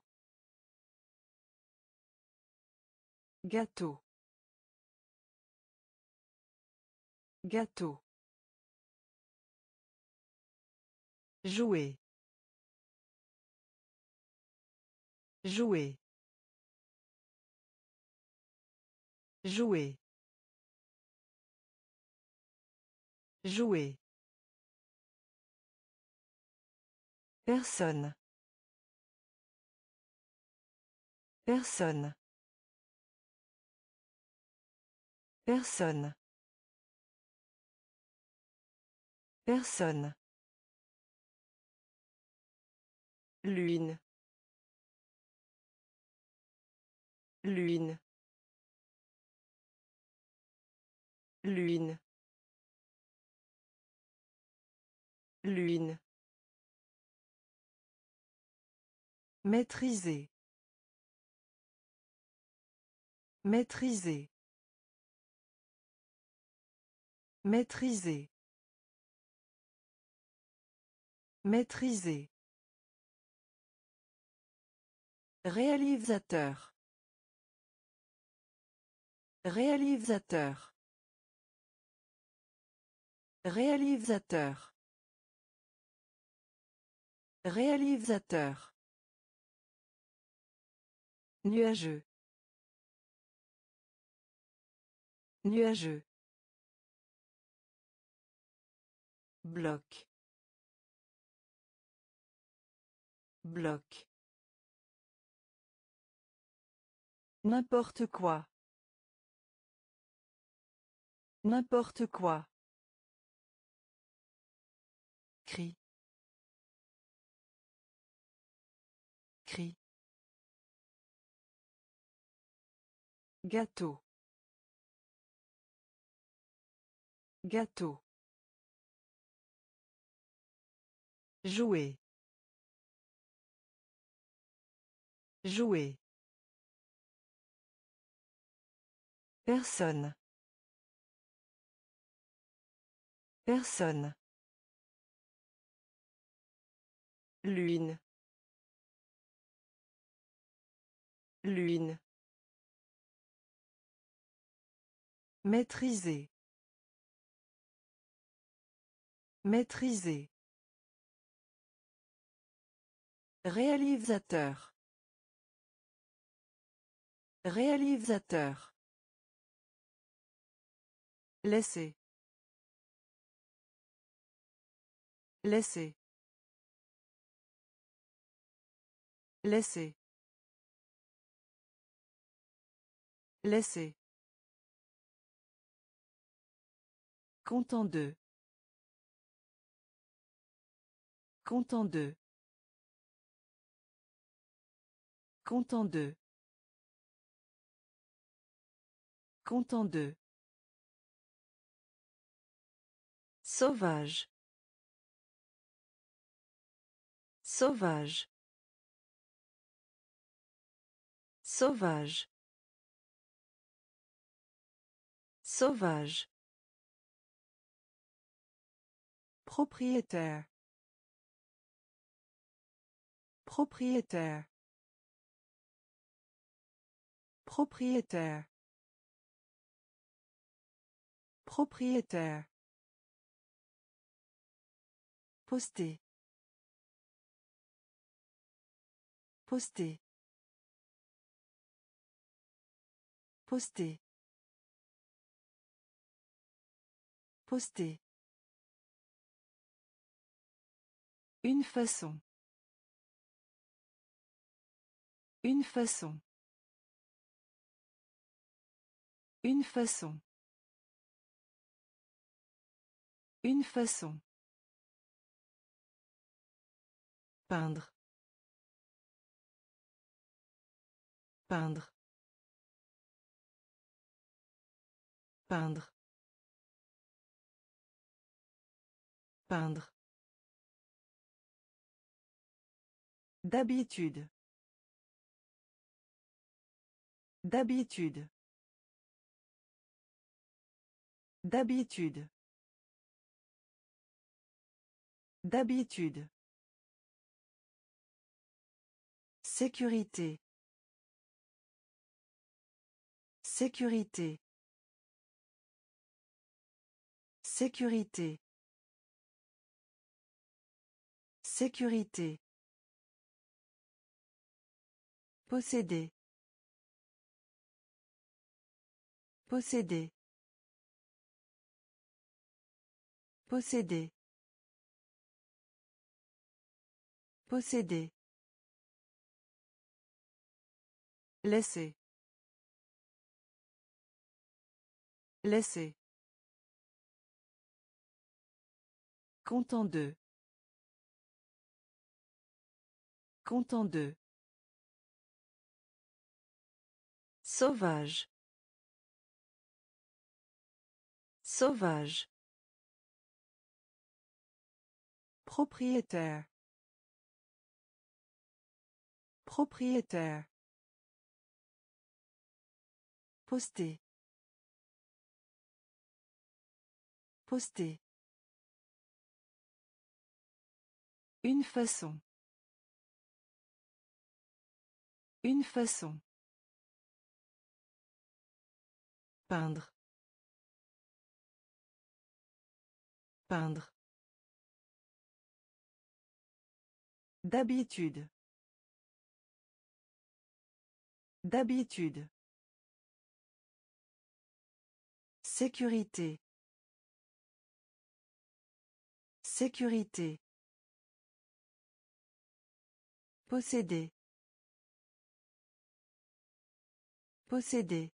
Gâteau. Gâteau. Jouer. Jouer. Jouer. Jouer. Personne. Personne. Personne. Personne. Lune. Lune. Lune. Lune. Maîtriser. Maîtriser. Maîtriser. Maîtriser. Réalisateur. Réalisateur. Réalisateur. Réalisateur. Nuageux. Nuageux. Bloc. Bloc. N'importe quoi. N'importe quoi. Cri. Cri. Gâteau. Gâteau. Jouer. Jouer. Personne. Personne. Lune. Lune. Maîtriser. Maîtriser. Réalisateur. Réalisateur. Laisser. Laisser. Laisser. Laisser. Content de. Content de. Content de. Content de. Sauvage. Sauvage. Sauvage. Sauvage. Propriétaire. Propriétaire. Propriétaire. Propriétaire. Poster. Poster. Poster. Poster. Une façon. Une façon. Une façon. Une façon. Peindre. Peindre. Peindre. Peindre. D'habitude. D'habitude. D'habitude. D'habitude. Sécurité. Sécurité. Sécurité. Sécurité. Posséder. Posséder. Posséder. Posséder. Laisser. Laisser. Content de. Content de. Sauvage. Sauvage. Propriétaire. Propriétaire. Poster. Poster. Une façon. Une façon. Peindre. Peindre. D'habitude. D'habitude. Sécurité. Sécurité. Posséder. Posséder.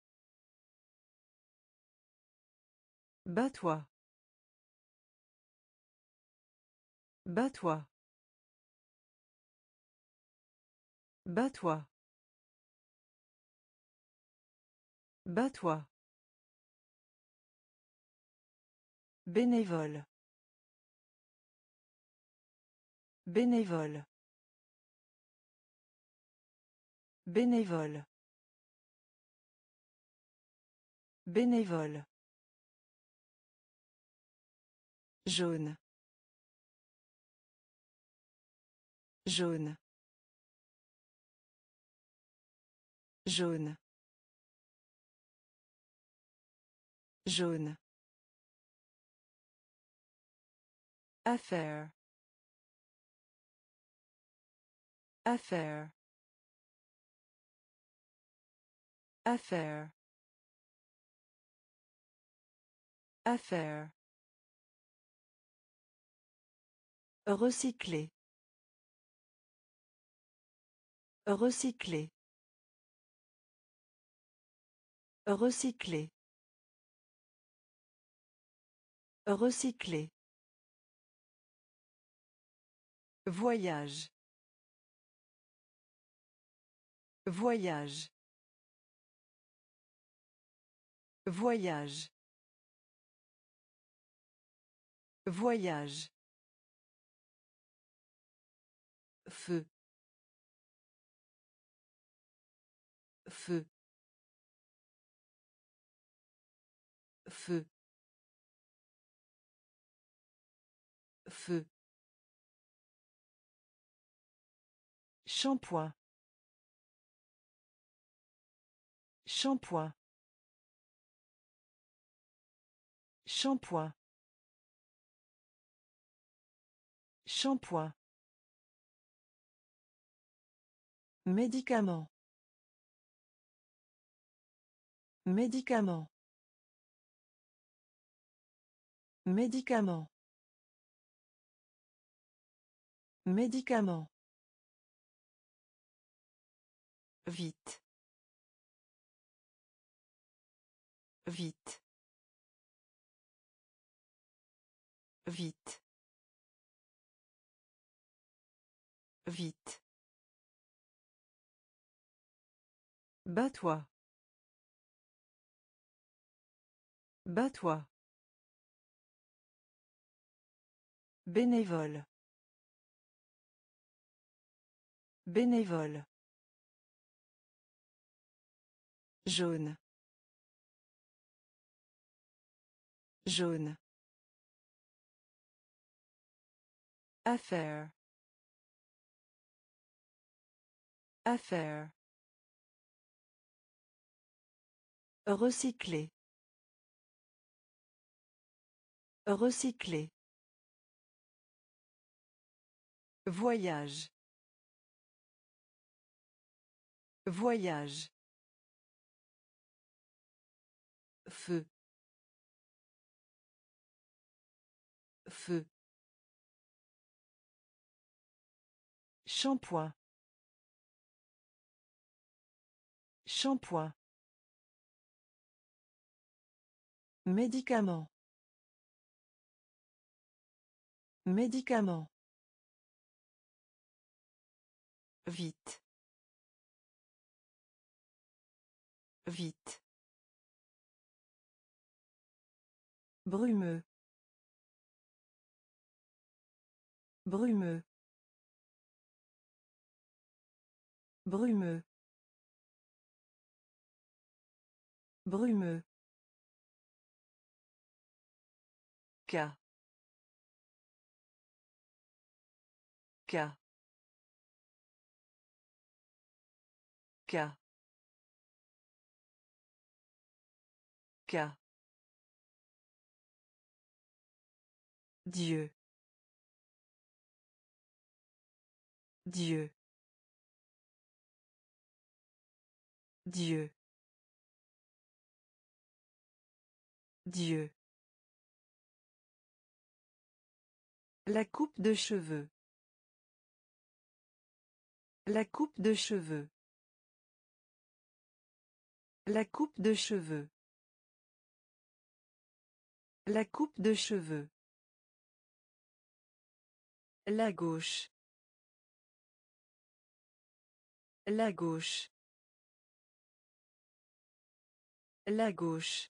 Bats-toi. Bats-toi. Bats-toi. Bats-toi. Bénévole. Bénévole. Bénévole. Bénévole. Jaune. Jaune. Jaune. Jaune. Affaire. Affaire. Affaire. Affaire. Recycler. Recycler. Recycler. Recycler. Voyage. Voyage. Voyage. Voyage. Feu. Feu. Feu. Feu. Shampoing. Shampoing. Shampoing. Shampoing. Médicament. Médicament. Médicament. Médicament. Vite. Vite. Vite. Vite. Bats-toi. Bats-toi. Bénévole. Bénévole. Jaune. Jaune. Affaire. Affaire. Recycler. Recycler. Voyage. Voyage. Feu. Feu. Shampoing. Shampoing. Médicament. Médicament. Vite. Vite. Brumeux. Brumeux. Brumeux. Brumeux. Cas. Cas. Cas. Cas. Dieu. Dieu. Dieu. Dieu. La coupe de cheveux. La coupe de cheveux. La coupe de cheveux. La coupe de cheveux. La gauche. La gauche. La gauche.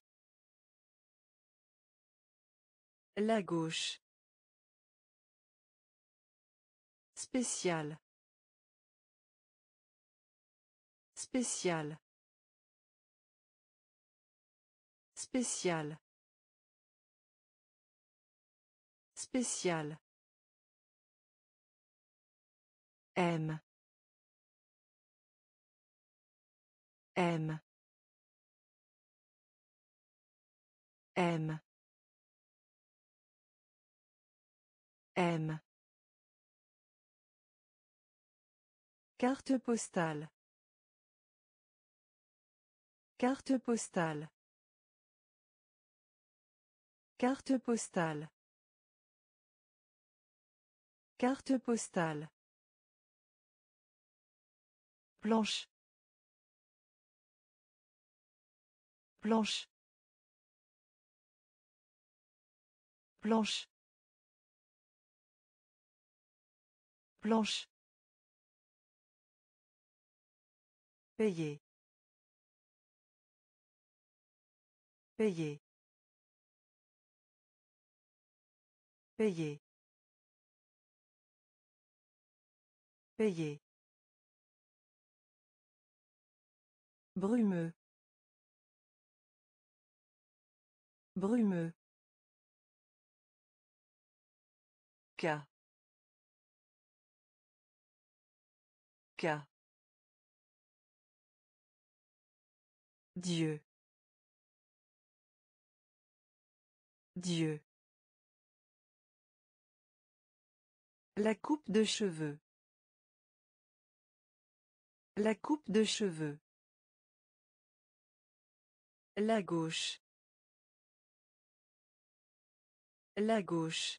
La gauche. Spécial. Spécial. Spécial. Spécial. M. M. M. M. Carte postale. Carte postale. Carte postale. Carte postale. Planche. Planche. Planche. Planche. Payer. Payer. Payer. Payer. Brumeux. Brumeux. Cas. Cas. Dieu. Dieu. La coupe de cheveux. La coupe de cheveux. La gauche. La gauche.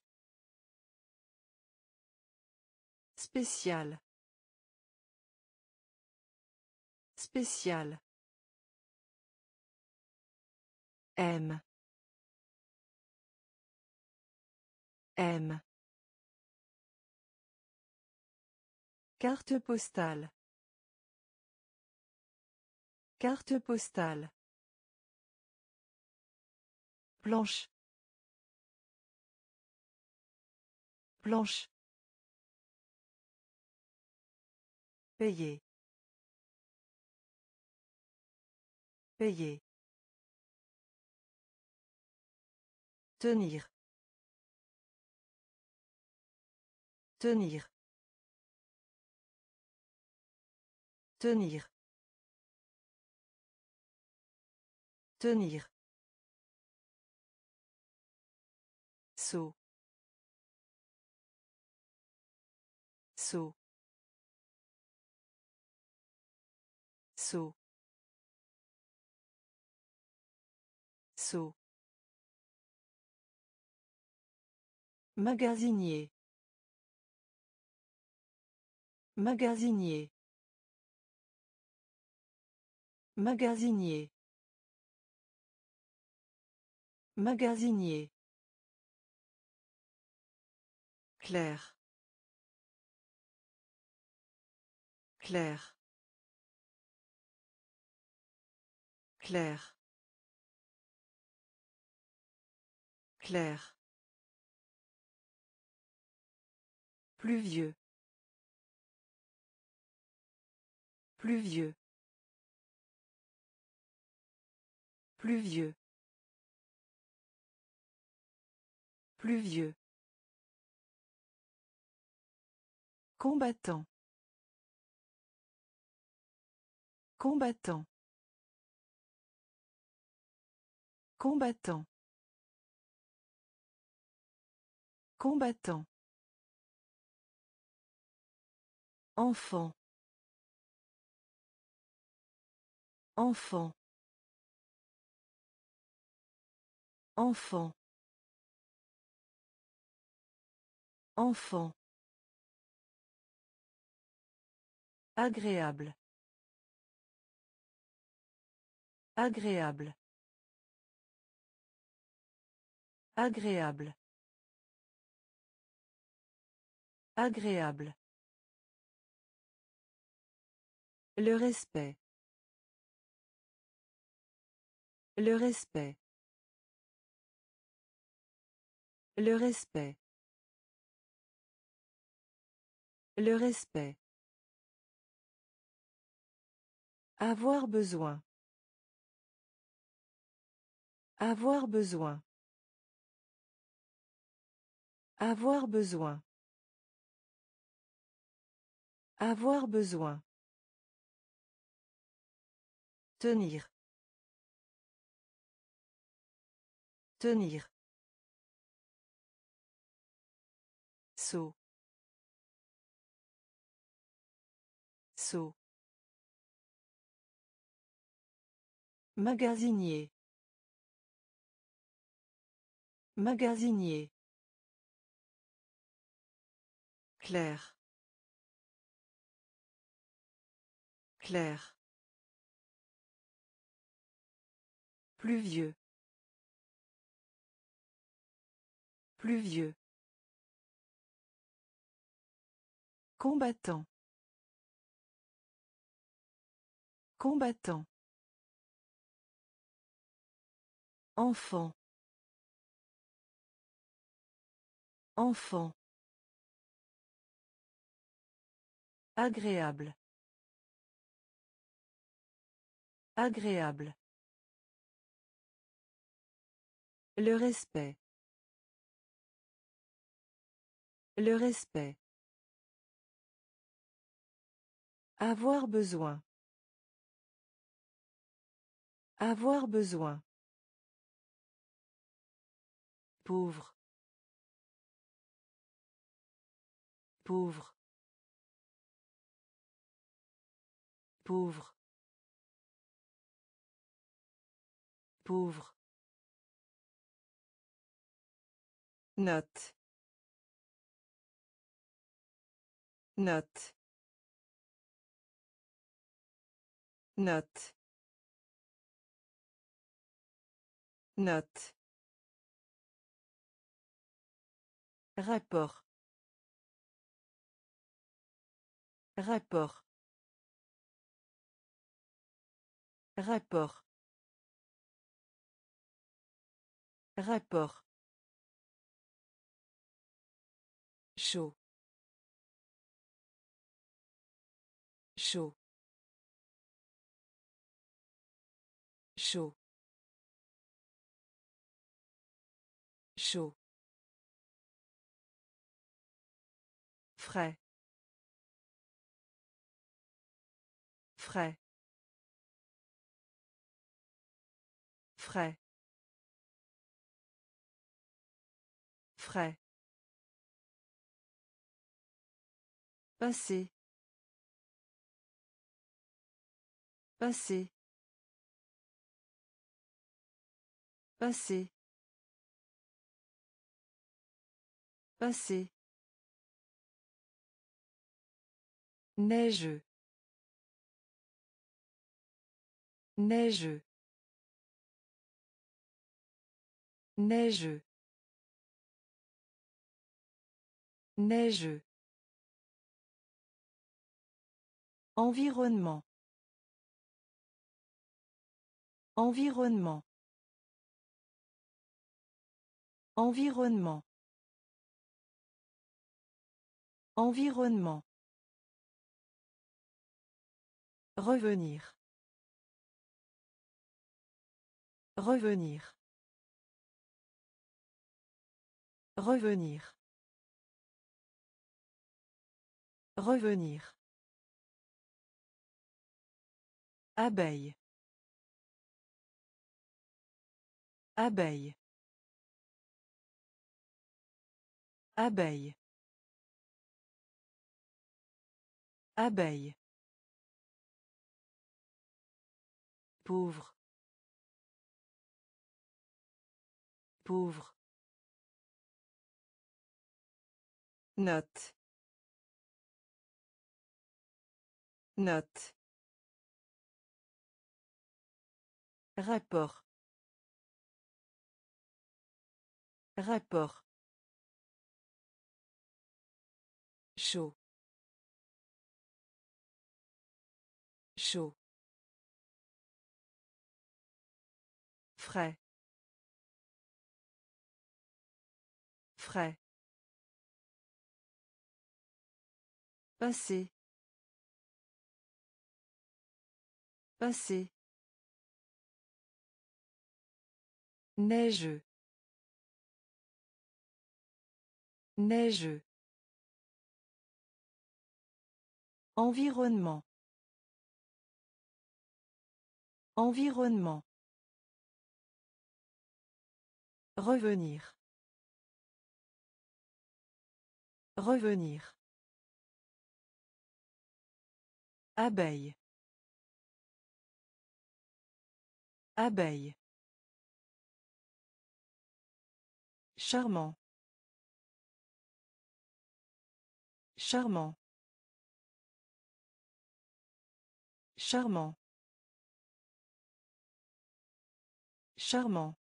Spécial. Spécial. M. M. Carte postale. Carte postale. Planche. Planche. Payer. Payer. Tenir. Tenir. Tenir. Tenir. Saut. Saut. Saut. Saut. Magasinier. Magasinier. Magasinier. Magasinier. Clair. Clair. Clair. Clair. Pluvieux. Pluvieux. Pluvieux. Pluvieux. Combattant. Combattant. Combattant. Combattant. Enfant. Enfant. Enfant. Enfant. Agréable. Agréable. Agréable. Agréable. Le respect. Le respect. Le respect. Le respect. Avoir besoin. Avoir besoin. Avoir besoin. Avoir besoin. Tenir. Tenir. Saut. Saut. Magasinier. Magasinier. Clair. Clair. Pluvieux. Pluvieux. Combattant. Combattant. Enfant. Enfant. Agréable. Agréable. Le respect. Le respect. Avoir besoin. Avoir besoin. Pauvre. Pauvre. Pauvre. Pauvre. Note. Note. Note. Note. Rapport. Rapport. Rapport. Rapport. Chaud. Chaud. Chaud. Chaud. Frais. Frais. Frais. Frais. Passé. Passé. Passé. Passé. Neigeux. Neigeux. Neigeux. Neigeux. Environnement. Environnement. Environnement. Environnement. Revenir. Revenir. Revenir. Revenir. Abeille. Abeille. Abeille. Abeille. Pauvre. Pauvre. Note. Note. Rapport. Rapport. Chaud. Chaud. Frais. Frais. Passé. Passé. Neigeux. Neigeux. Environnement. Environnement. Revenir. Revenir. Abeille. Abeille. Charmant. Charmant. Charmant. Charmant.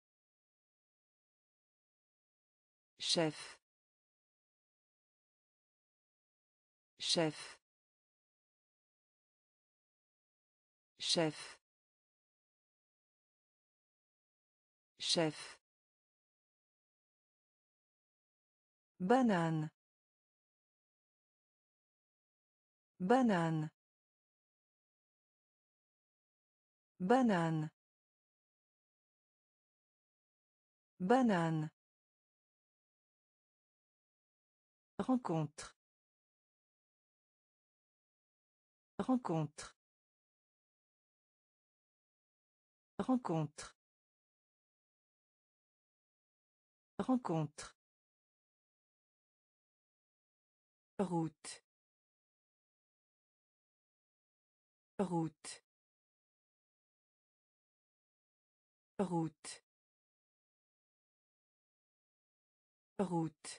Chef. Chef. Chef. Chef. Banane. Banane. Banane. Banane. Rencontre. Rencontre. Rencontre. Rencontre. Route. Route. Route. Route.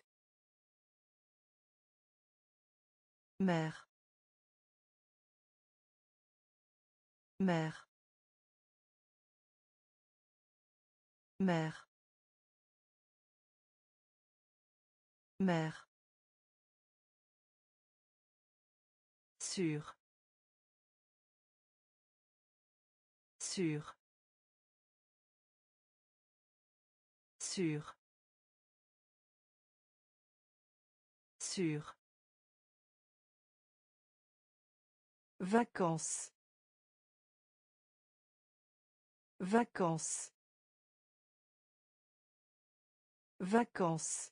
Mère. Mère. Mère. Mère. Sûr. Sûr. Sûr. Sûr. Vacances. Vacances. Vacances.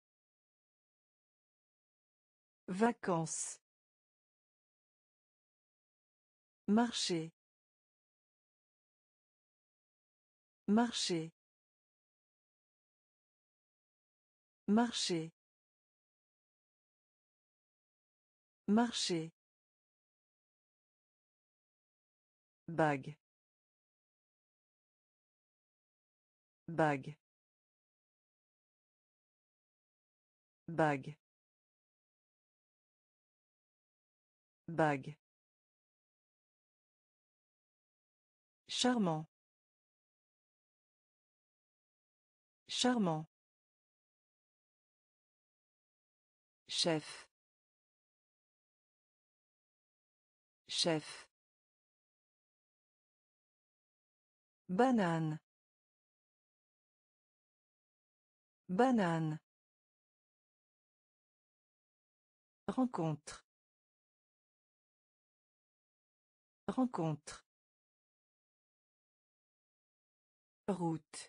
Vacances. Marcher. Marcher. Marcher. Marcher. Bague. Bague. Bague. Bague. Charmant. Charmant. Chef. Chef. Banane. Banane. Rencontre. Rencontre. Route.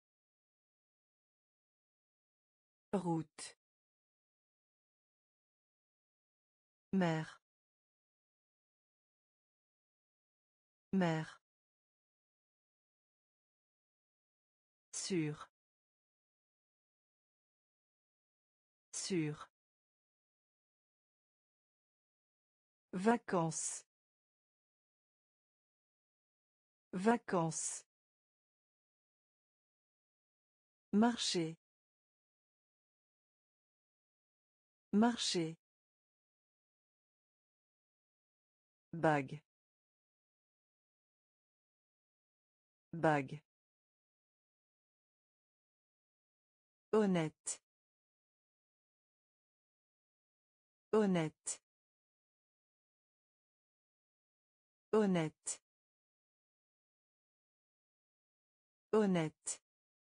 Route. Mère. Mère. Sûr. Sûr. Vacances. Vacances. Marcher. Marcher. Bague. Bague. Honnête. Honnête. Honnête. Honnête.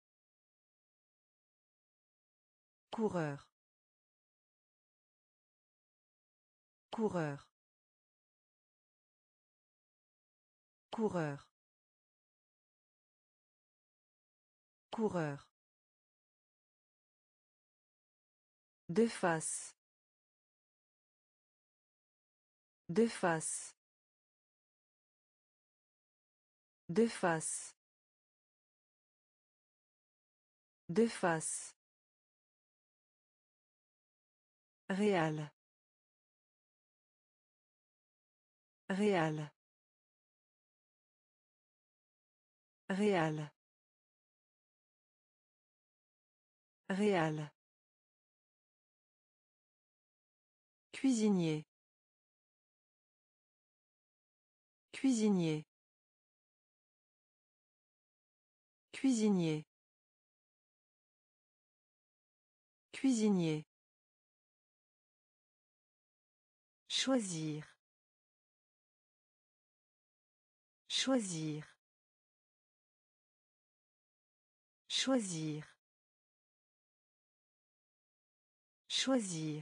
Coureur. Coureur. Coureur. Coureur. De face. De face. De face. De face. Réal. Réal. Réal. Réal. Cuisinier. Cuisinier. Cuisinier. Cuisinier. Choisir. Choisir. Choisir. Choisir.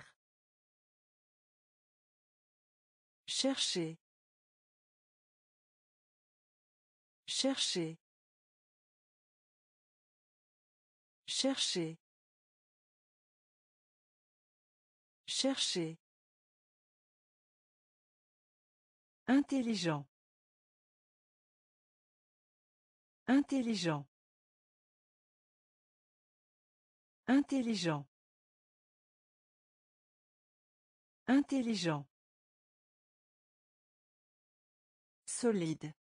Chercher. Chercher. Chercher. Chercher. Intelligent. Intelligent. Intelligent. Intelligent. Solide.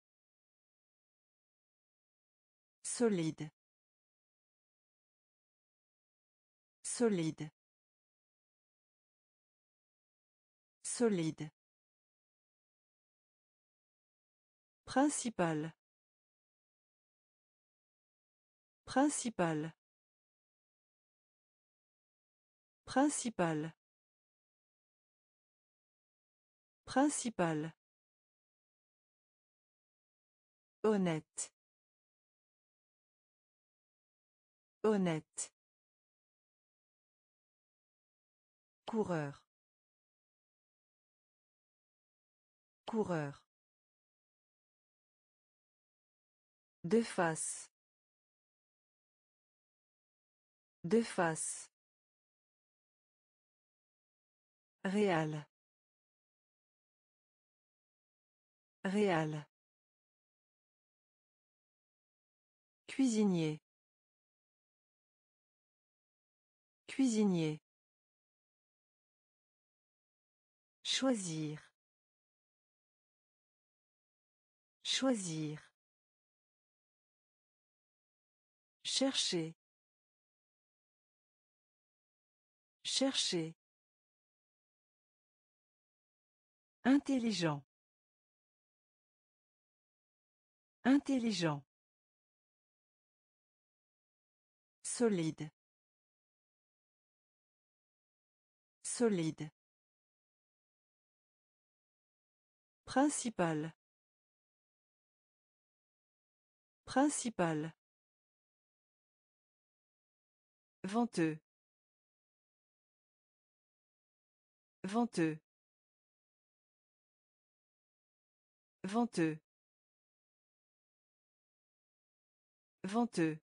Solide. Solide. Solide. Principal. Principal. Principal. Principal. Honnête. Honnête. Coureur. Coureur. De face. De face. Réal. Réal. Cuisinier. Cuisinier. Choisir. Choisir. Chercher. Chercher. Intelligent. Intelligent. Solide. Solide. Principal. Principal. Venteux. Venteux. Venteux. Venteux.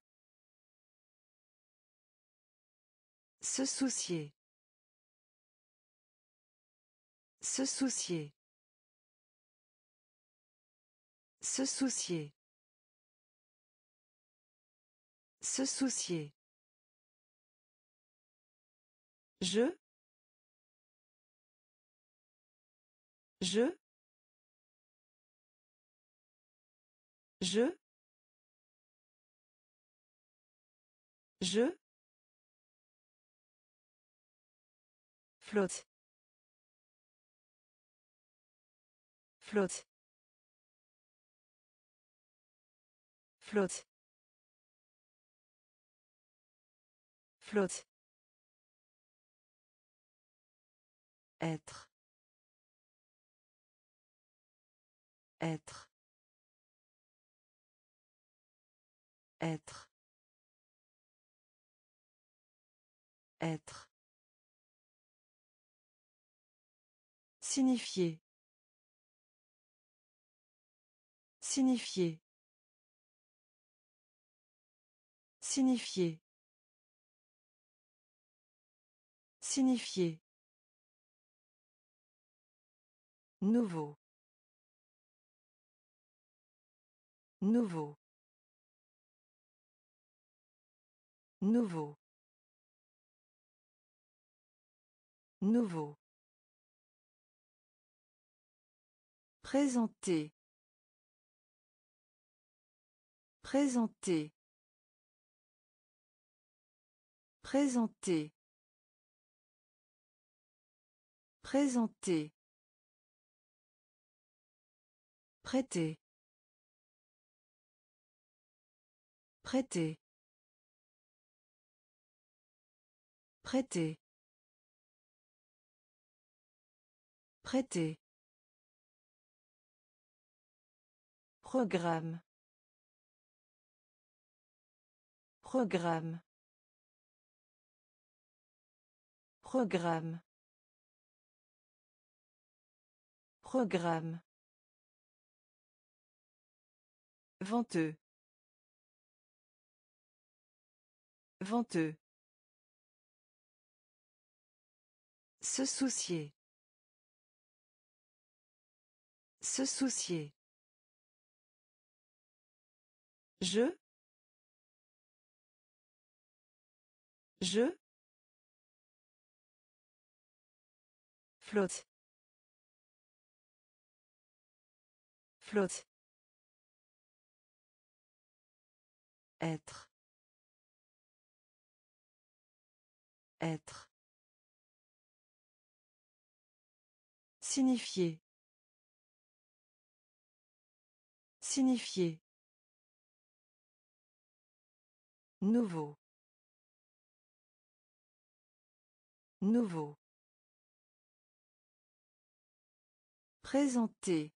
Se soucier. Se soucier. Se soucier. Se soucier. Je. Je. Je. Je. Flotte. Flotte. Flotte. Flotte. Être. Être. Être. Être. Signifier. Signifier. Signifier. Signifier. Nouveau. Nouveau. Nouveau. Nouveau. Présenter. Présenter. Présenter. Présenter. Prêter. Prêter. Prêter. Prêter. Programme. Programme. Programme. Programme. Venteux. Venteux. Se soucier. Se soucier. Je. Je. Flotte. Flotte. Être. Être. Signifier. Signifier. Nouveau. Nouveau. Présenter.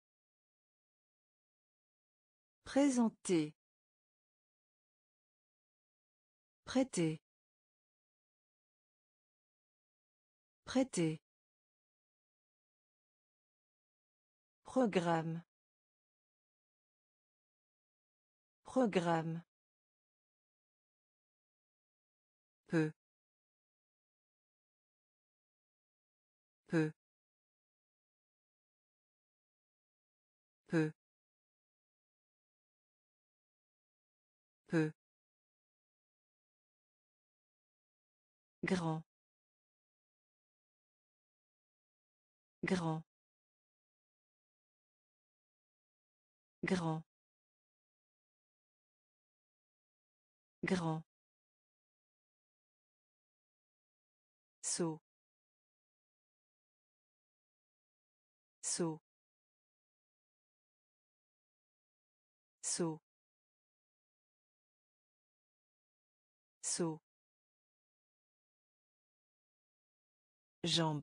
Présenter. Prêter. Prêter. Programme. Programme. Peu. Peu. Peu. Peu. Grand. Grand. Grand. Grand. Saut. Saut. Saut. Saut. Jambe.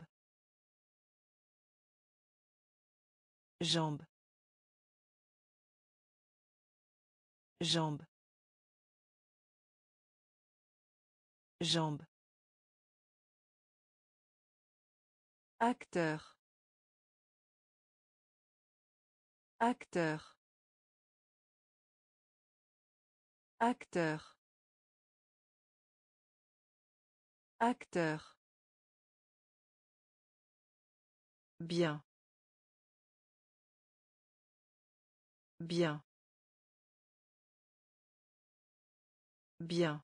Jambe. Jambe. Jambe. Acteur. Acteur. Acteur. Acteur. Bien. Bien. Bien.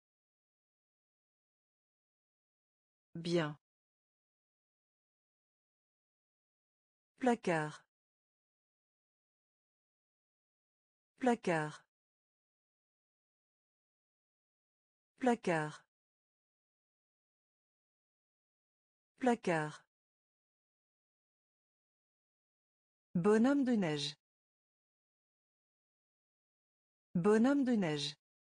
Bien. Placard. Placard. Placard. Placard. Bonhomme de neige. Bonhomme de neige.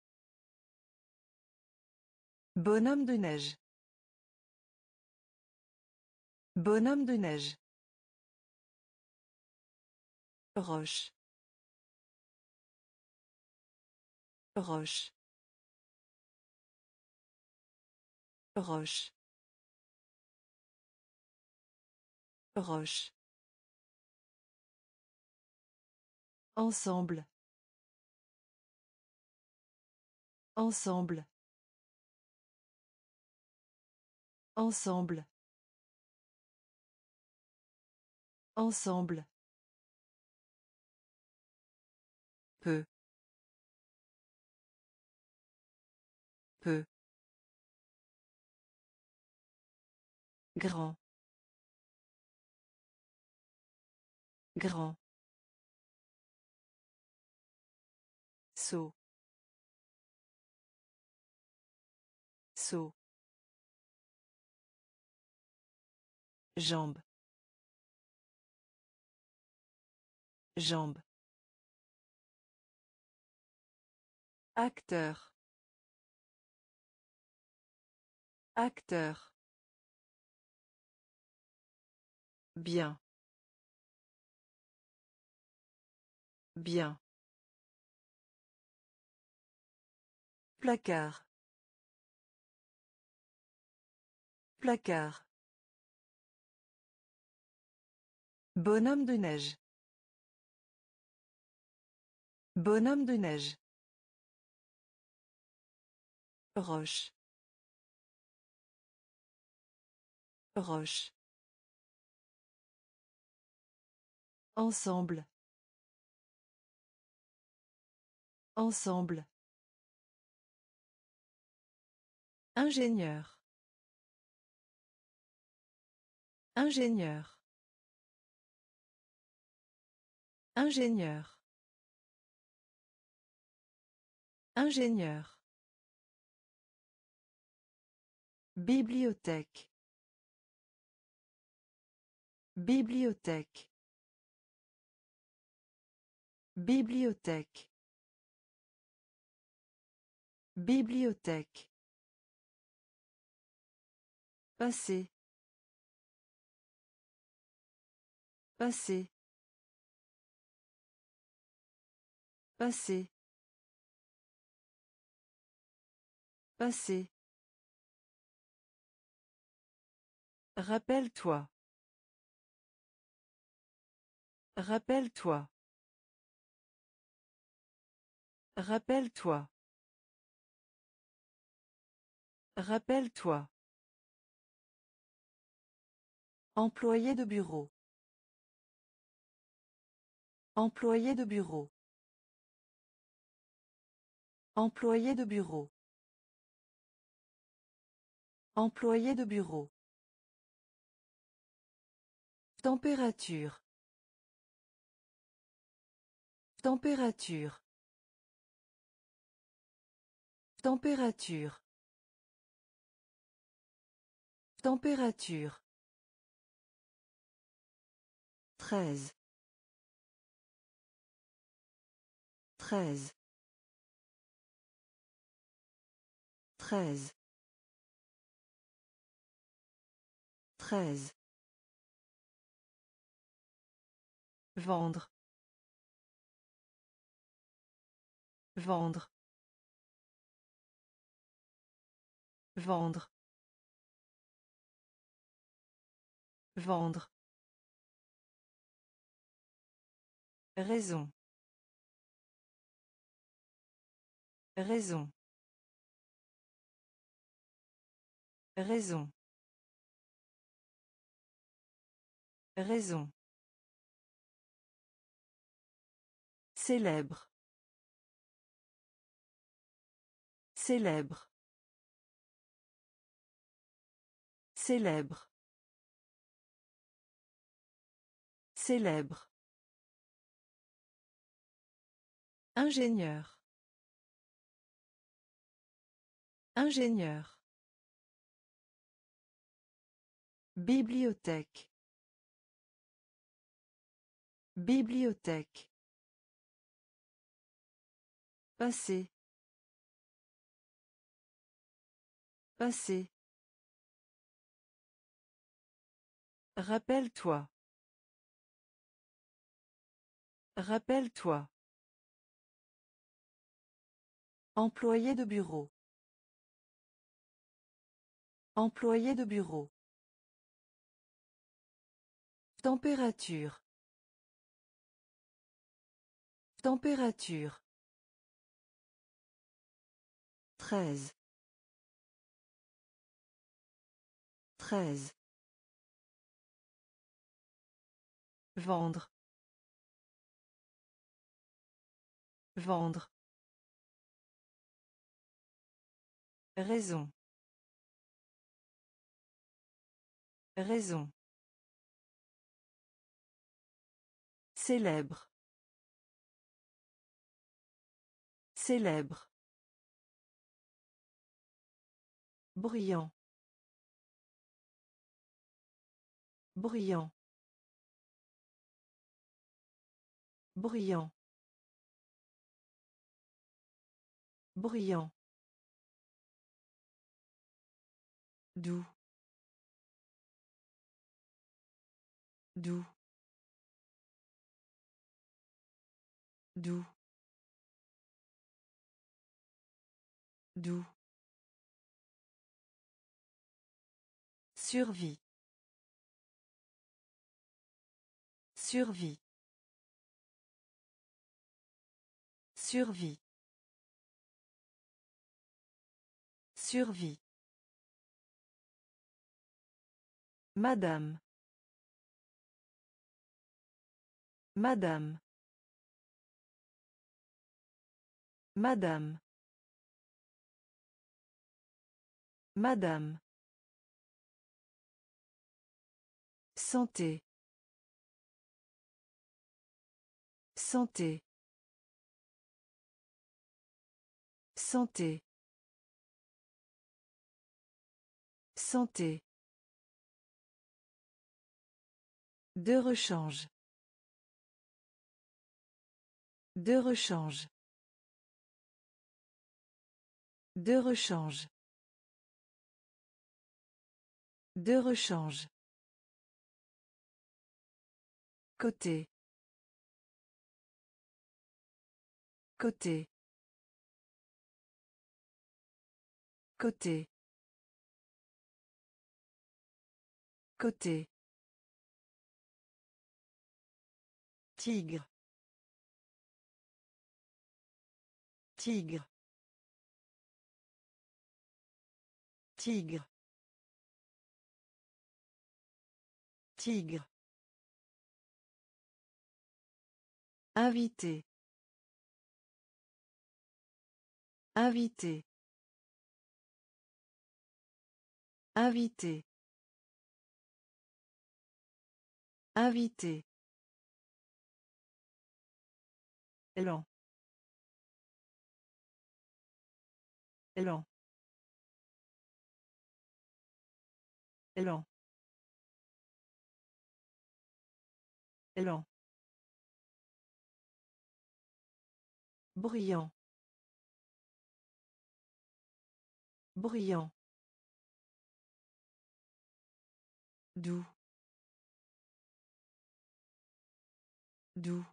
Bonhomme de neige. Bonhomme de neige. Roche. Roche. Roche. Roche. Ensemble. Ensemble. Ensemble. Ensemble. Peu. Peu. Grand. Grand. Saut. Saut. Jambe. Jambe. Acteur. Acteur. Bien. Bien. Placard. Placard. Bonhomme de neige. Bonhomme de neige. Roche. Roche. Ensemble. Ensemble. Ingénieur. Ingénieur. Ingénieur. Ingénieur. Bibliothèque. Bibliothèque. Bibliothèque. Bibliothèque. Passé. Passé. Passé. Passé. Rappelle-toi. Rappelle-toi. Rappelle-toi. Rappelle-toi. Employé de bureau. Employé de bureau. Employé de bureau. Employé de bureau. Température. Température. Température. Température. Treize. Treize. Treize. Treize. Vendre. Vendre. Vendre. Vendre. Raison. Raison. Raison. Raison. Célèbre. Célèbre. Célèbre. Célèbre. Ingénieur. Ingénieur. Bibliothèque. Bibliothèque. Passé. Passé. Rappelle-toi. Rappelle-toi. Employé de bureau. Employé de bureau. Température. Température. Treize. Treize. Vendre. Vendre. Raison. Raison. Célèbre. Célèbre. Bruyant. Bruyant. Bruyant. Bruyant. Doux. Doux. Doux. Doux. Survie. Survie. Survie. Survie. Madame. Madame. Madame. Madame. Santé. Santé. Santé. Santé. De rechange. De rechange. De rechange. De rechange. Côté. Côté. Côté. Côté. Tigre. Tigre. Tigre. Tigre. Invité. Invité. Invité. Invité. Lent. Lent. Lent. Lent. Bruyant. Bruyant. Doux. Doux.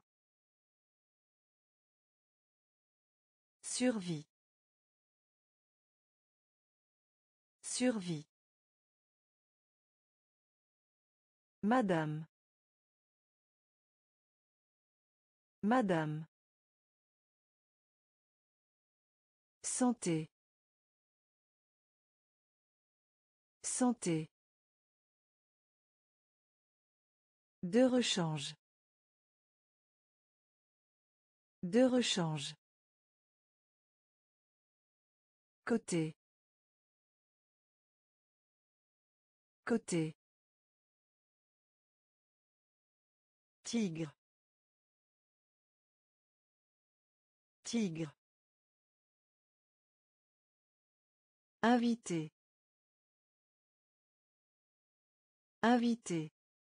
Survie. Survie. Madame. Madame. Santé. Santé. De rechange. De rechange. Côté. Côté. Tigre. Tigre. Invité. Invité.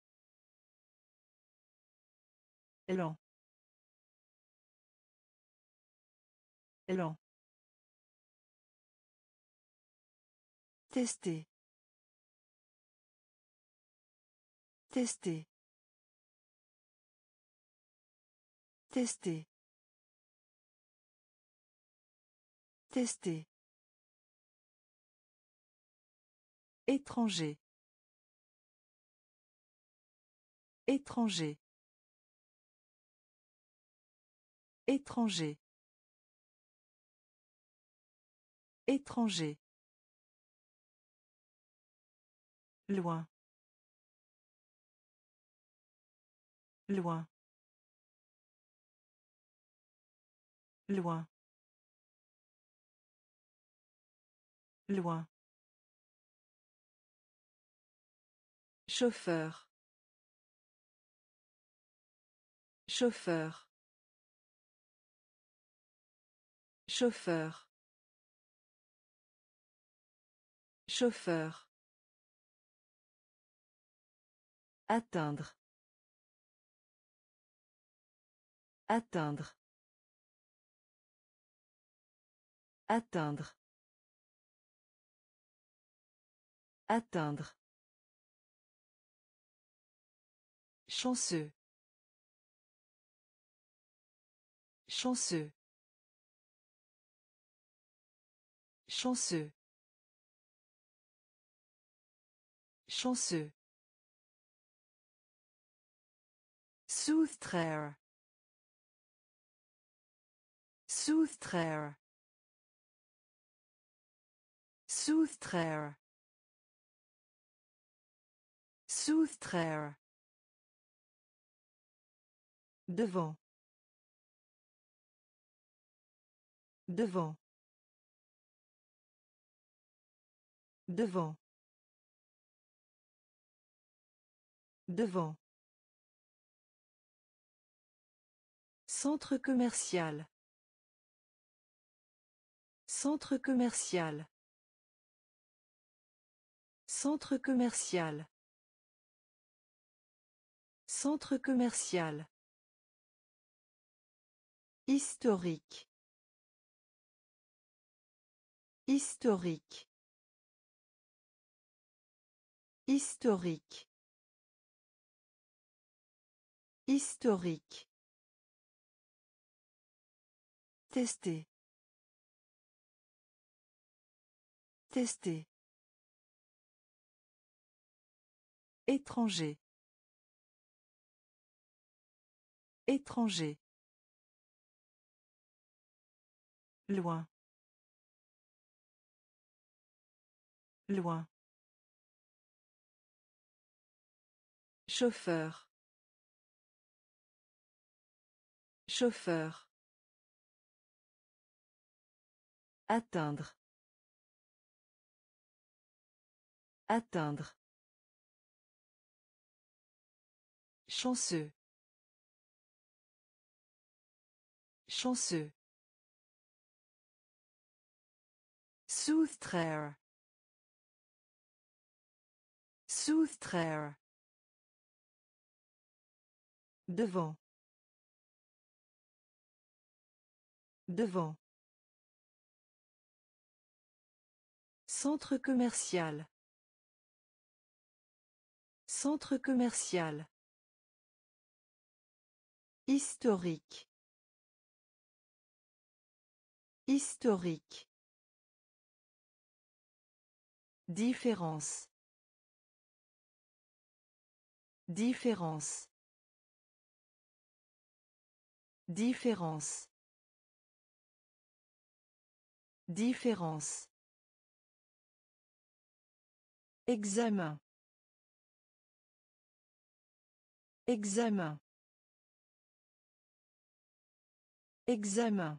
Lent. Lent. Tester. Tester. Tester. Tester. Étranger. Étranger. Étranger. Étranger. Loin. Loin. Loin. Loin. Chauffeur. Chauffeur. Chauffeur. Chauffeur. Atteindre. Atteindre. Atteindre. Atteindre. Chanceux. Chanceux. Chanceux. Chanceux. Soustraire. Soustraire. Soustraire. Soustraire. Devant. Devant. Devant. Devant. Centre commercial. Centre commercial. Centre commercial. Centre commercial. Historique. Historique. Historique. Historique. Tester. Tester. Étranger. Étranger. Loin. Loin. Chauffeur. Chauffeur. Atteindre. Atteindre. Chanceux. Chanceux. Soustraire. Soustraire. Devant. Devant. Centre commercial. Centre commercial. Historique. Historique. Différence. Différence. Différence. Différence. Examen. Examen. Examen.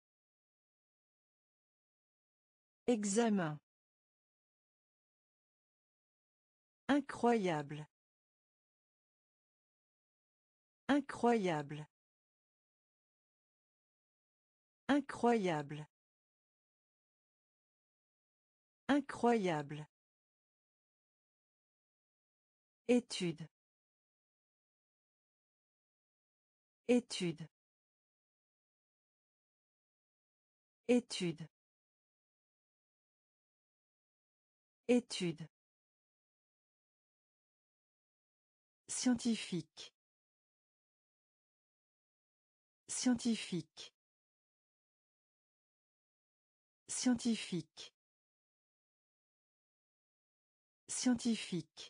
Examen. Incroyable. Incroyable. Incroyable. Incroyable. Étude. Étude. Étude. Étude. Scientifique. Scientifique. Scientifique. Scientifique.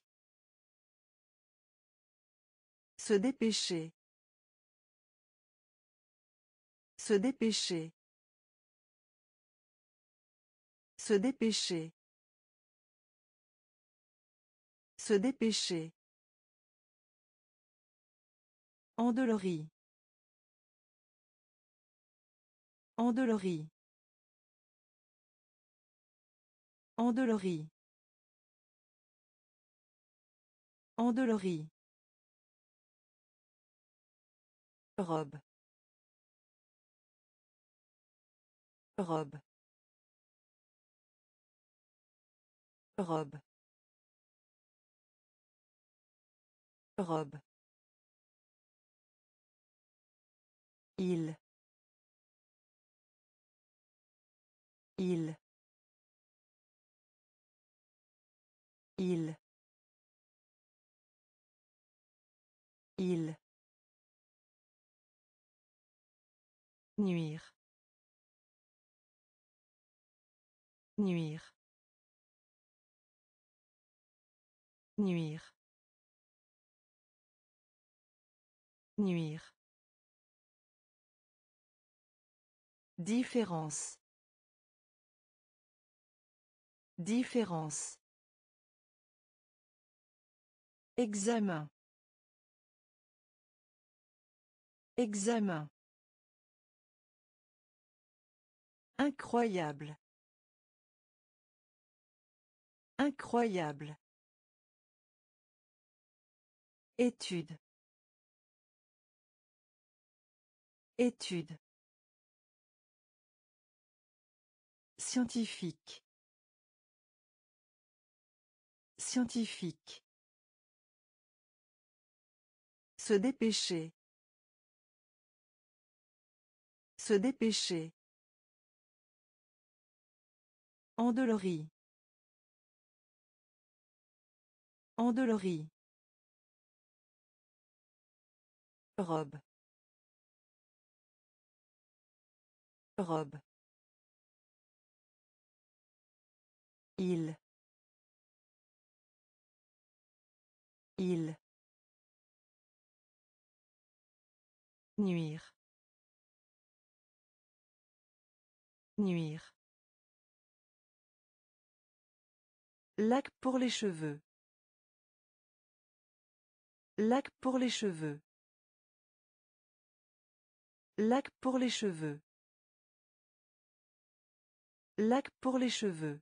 Se dépêcher. Se dépêcher. Se dépêcher. Se dépêcher. Endolorie. Endolorie. Endolorie. Endolorie. Robe. Robe. Robe. Robe. Il. Il. Il. Il. Nuire. Nuire. Nuire. Nuire. Différence. Différence. Examen. Examen. Incroyable. Incroyable. Étude. Étude. Scientifique. Scientifique. Se dépêcher. Se dépêcher. Endolori. Endolori. Robe. Robe. Il. Il. Nuire. Nuire. Lac pour les cheveux. Lac pour les cheveux. Lac pour les cheveux. Lac pour les cheveux.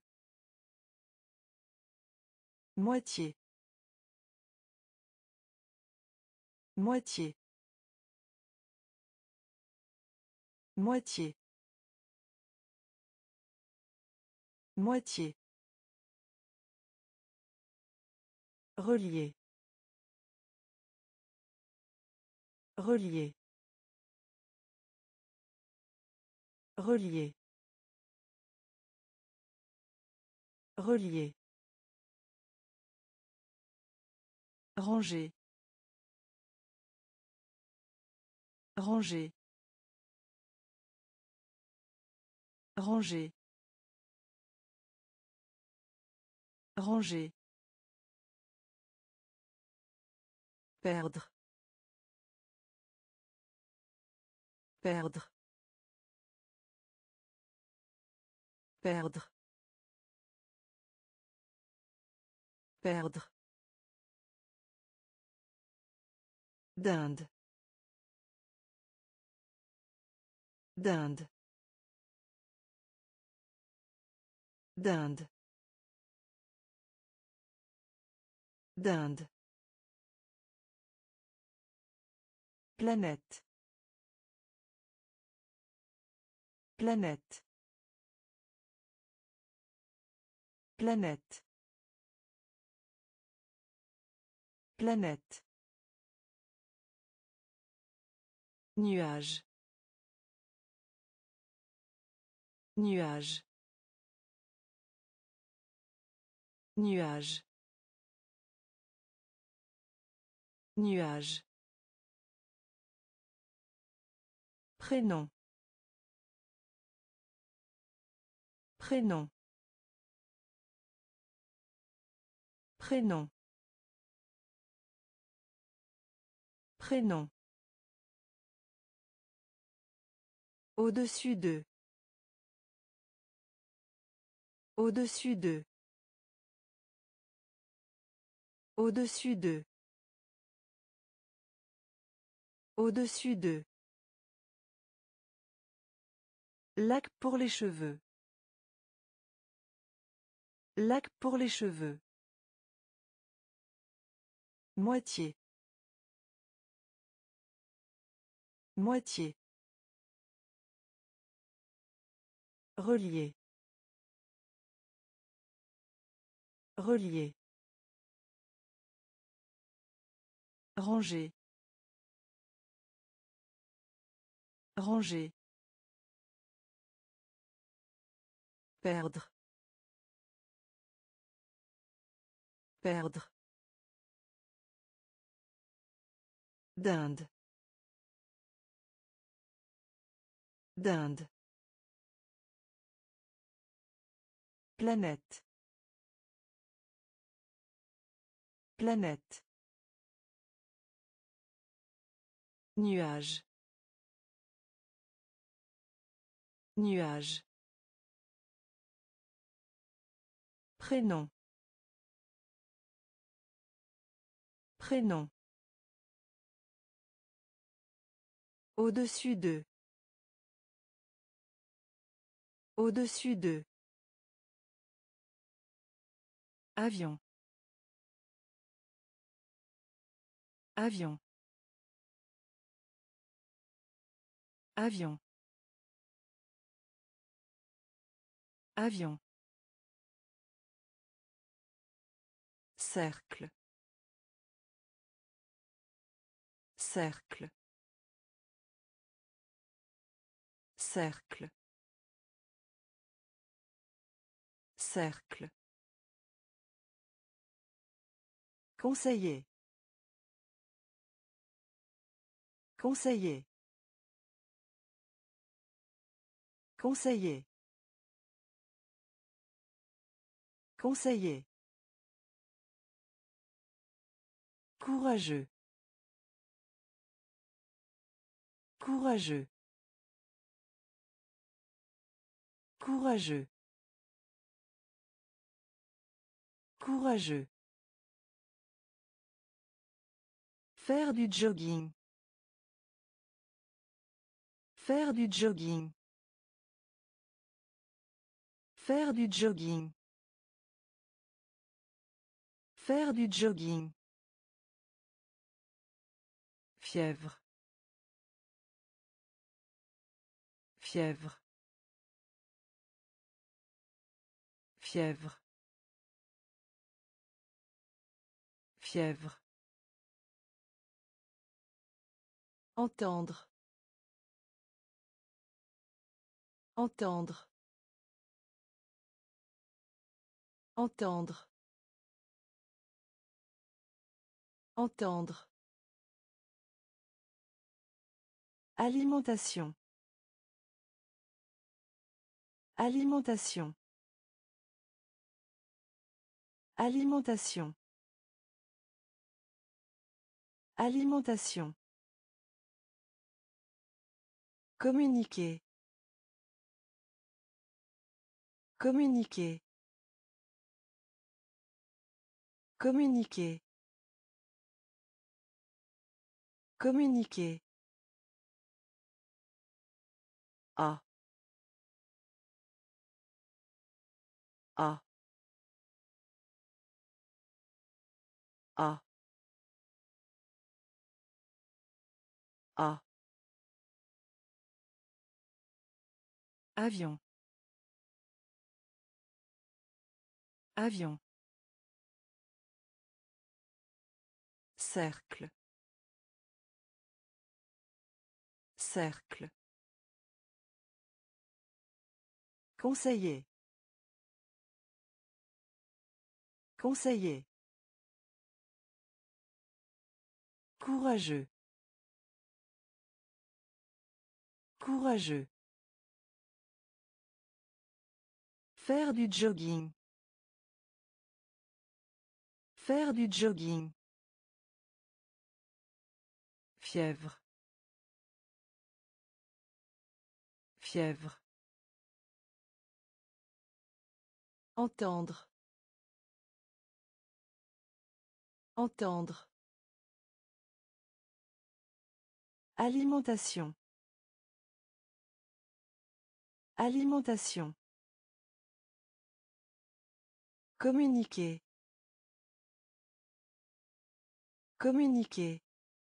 Moitié. Moitié. Moitié. Moitié. Relier. Relier. Relier. Relier. Ranger. Ranger. Ranger. Ranger. Perdre. Perdre. Perdre. Perdre. D'Inde. D'Inde. D'Inde. D'Inde. Planète. Planète. Planète. Planète. Nuage. Nuage. Nuage. Nuage. Prénom. Prénom. Prénom. Prénom. Au-dessus d'eux. Au-dessus d'eux. Au-dessus d'eux. Au-dessus d'eux. Lac pour les cheveux. Lac pour les cheveux. Moitié. Moitié. Relier. Relier. Ranger. Ranger. Perdre. Perdre. D'Inde. D'Inde. Planète. Planète. Nuage. Nuage. Prénom. Prénom. Au-dessus d'eux. Au-dessus d'eux. Avion. Avion. Avion. Avion. Cercle. Cercle. Cercle. Cercle. Conseiller. Conseiller. Conseiller. Conseiller. Courageux. Courageux. Courageux. Courageux. Faire du jogging. Faire du jogging. Faire du jogging. Faire du jogging. Fièvre. Fièvre. Fièvre. Fièvre. Entendre. Entendre. Entendre. Entendre. Alimentation. Alimentation. Alimentation. Alimentation. Communiquer. Communiquer. Communiquer. Communiquer. A. A. A. A. Avion. Avion. Cercle. Cercle. Conseiller. Conseiller. Courageux. Courageux. Faire du jogging. Faire du jogging. Fièvre. Fièvre. Entendre. Entendre. Alimentation. Alimentation. Communiquer. Communiquer.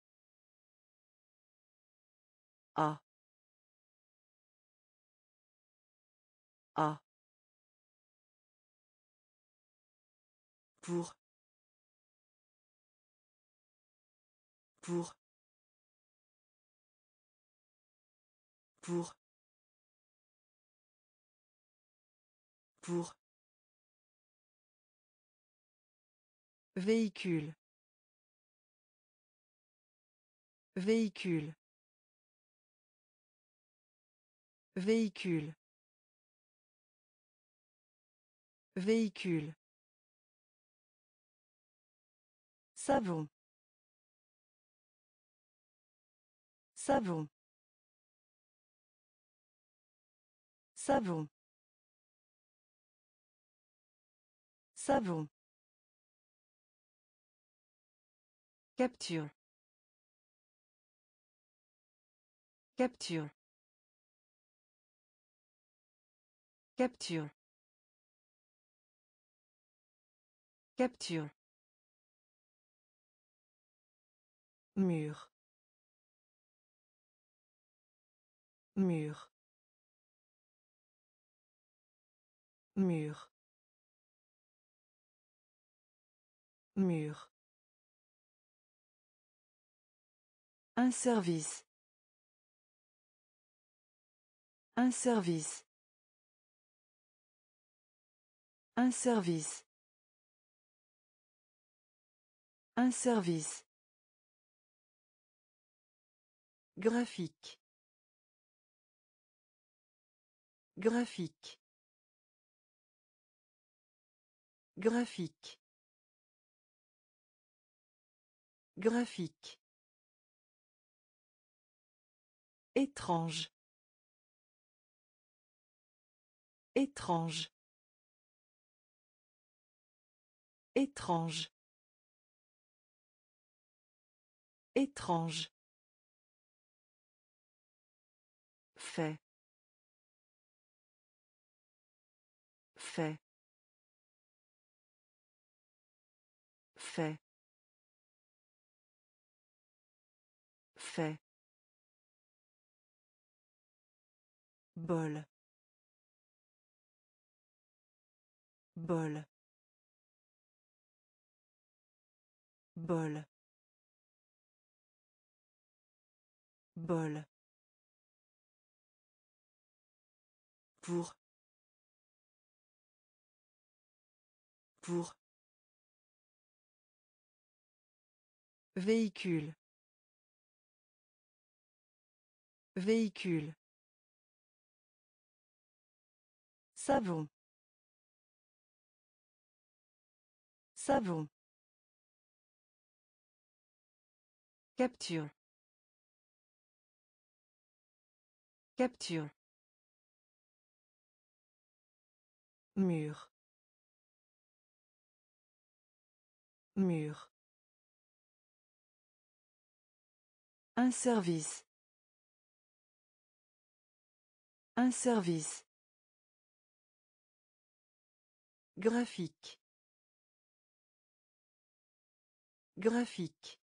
A. A. Pour. Pour. Pour. Pour. Véhicule. Véhicule. Véhicule. Véhicule. Savon. Savon. Savon. Savon. Capture. Capture. Capture. Capture. Mur. Mur. Mur. Mur. Un service. Un service. Un service. Un service. Graphique. Graphique. Graphique. Graphique. Étrange. Étrange. Étrange. Étrange. Fait. Fait. Fait. Fait. Bol. Bol. Bol. Bol. Pour. Pour. Véhicule. Véhicule. Savon. Savon. Capture. Capture. Mur. Mur. Un service. Un service. Graphique. Graphique.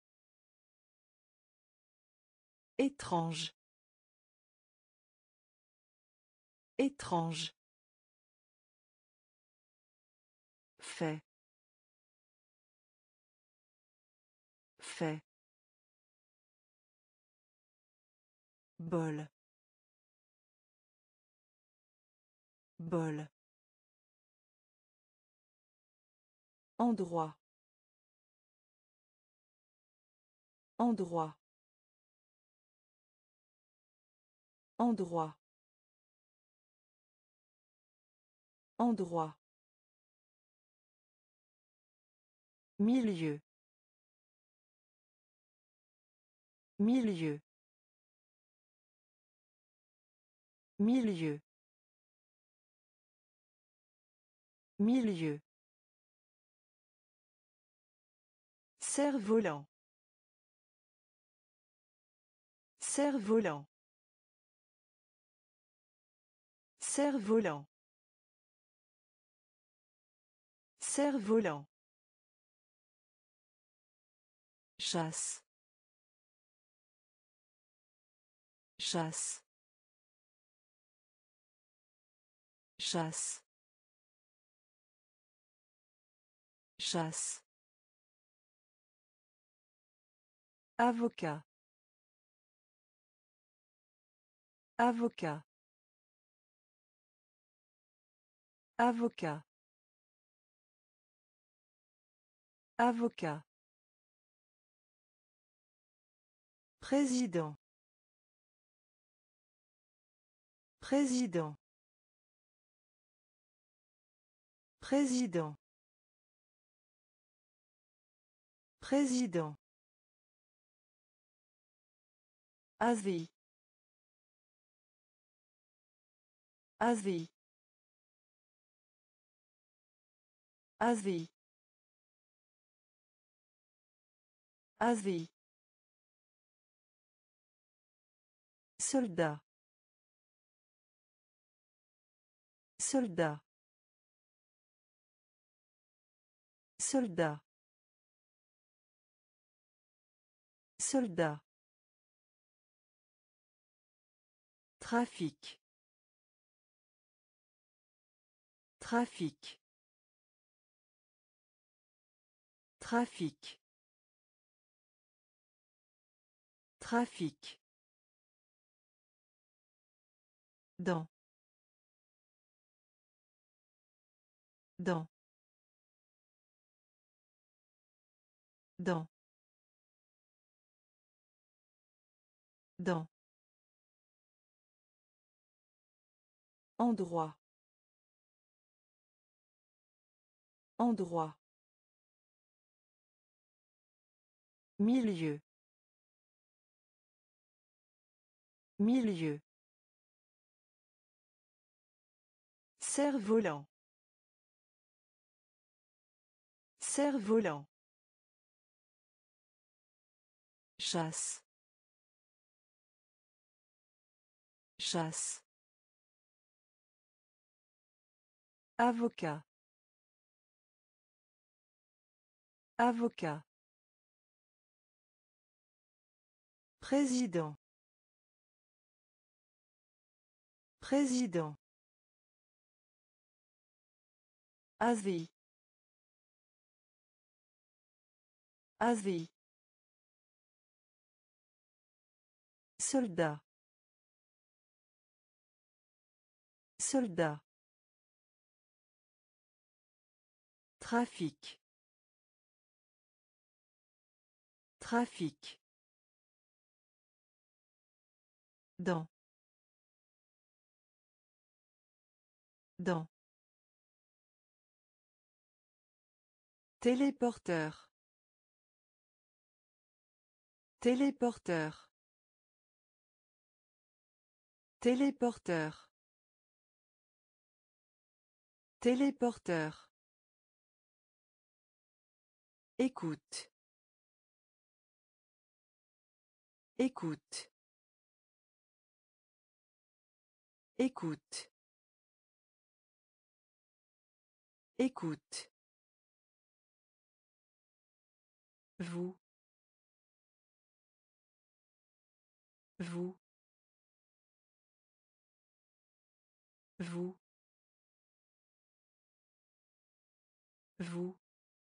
Étrange. Étrange. Fait. Fait. Bol. Bol. Endroit. Endroit. Endroit. Endroit. Milieu. Milieu. Milieu. Milieu. Cerf-volant. Cerf-volant. Cerf-volant. Cerf-volant. Chasse. Chasse. Chasse. Chasse. Avocat. Avocat. Avocat. Avocat. Président. Président. Président. Président. Asie. Asie. Asie. Asie. Soldat. Soldat. Soldat. Soldat. Trafic. Trafic. Trafic. Trafic. Dans. Dans. Dans. Dans. Endroit. Endroit. Milieu. Milieu. Cerf-volant. Cerf-volant. Chasse. Chasse. Avocat. Avocat. Président. Président. Asie. Asie. Soldat. Soldat. Trafic. Trafic. Dans. Dans. Téléporteur. Téléporteur. Téléporteur. Téléporteur. Écoute. Écoute. Écoute. Écoute. Vous. Vous. Vous. Vous.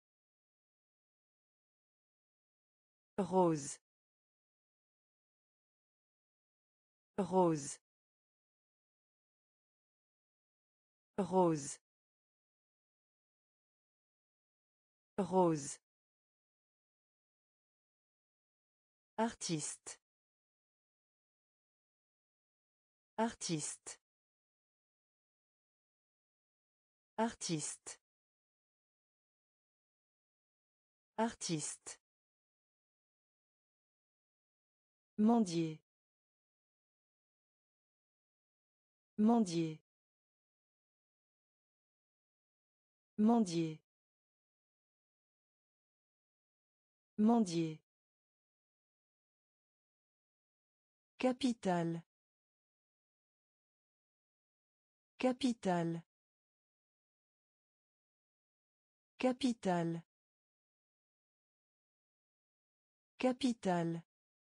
Rose. Rose. Rose. Rose. Artiste. Artiste. Artiste. Artiste. Mendier. Mendier. Mendier. Mendier. Capitale. Capitale. Capitale. Capitale.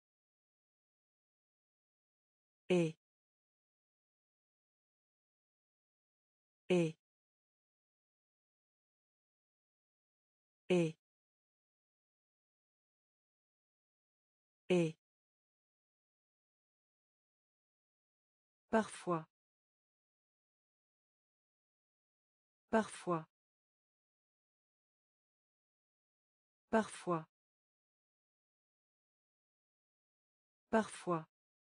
Et. Et. Et. Et. Parfois. Parfois. Parfois. Parfois.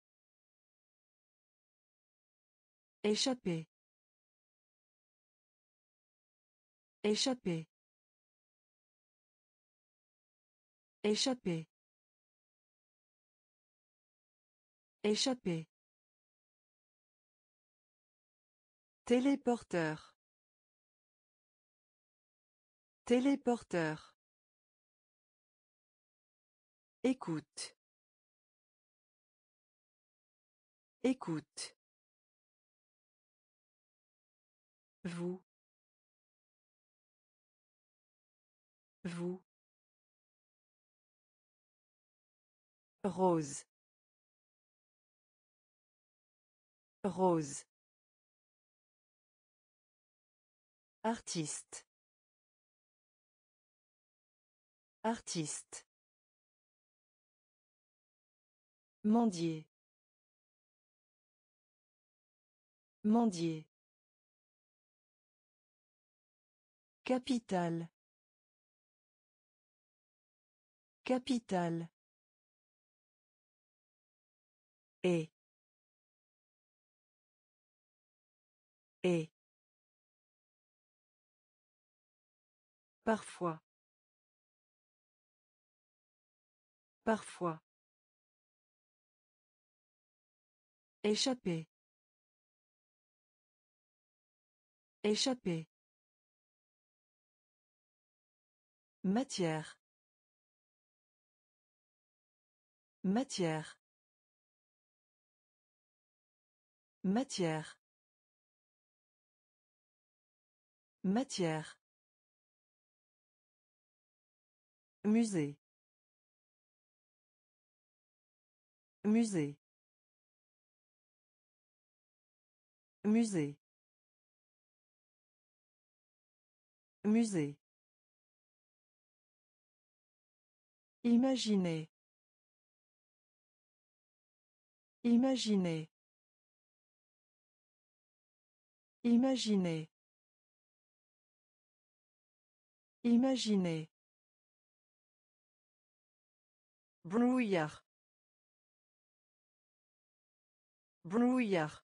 Échapper. Échapper. Échapper. Échapper. Téléporteur. Téléporteur. Écoute. Écoute. Vous. Vous. Rose. Rose. Artiste. Artiste. Mendier. Mendier. Capitale. Capitale. Et. Et. Parfois. Parfois. Échapper. Échapper. Matière. Matière. Matière. Matière. Musée. Musée. Musée. Musée. Imaginez. Imaginez. Imaginez. Imaginez. Brouillard. Brouillard.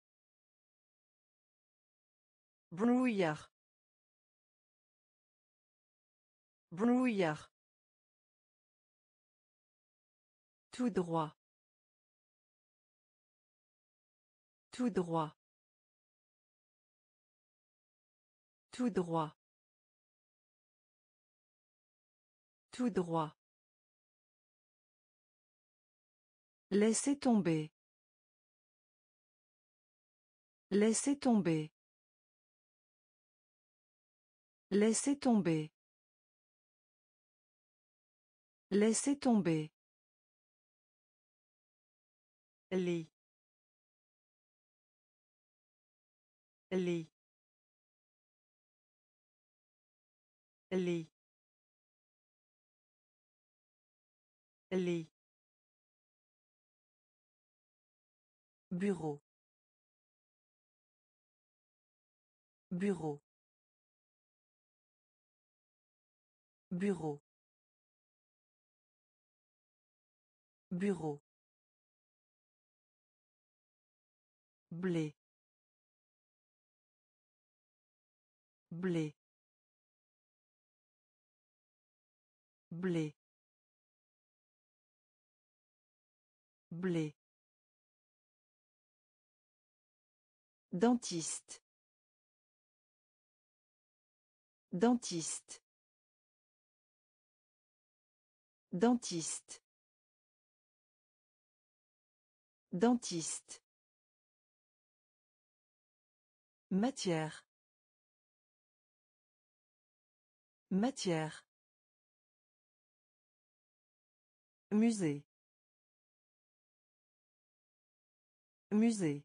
Brouillard. Brouillard. Tout droit. Tout droit. Tout droit. Tout droit. Laissez tomber. Laissez tomber. Laissez tomber. Laissez tomber. Lit. Lit. Lit. Lit. Bureau. Bureau. Bureau. Bureau. Blé. Blé. Blé. Blé. Dentiste. Dentiste. Dentiste. Dentiste. Matière. Matière. Musée. Musée.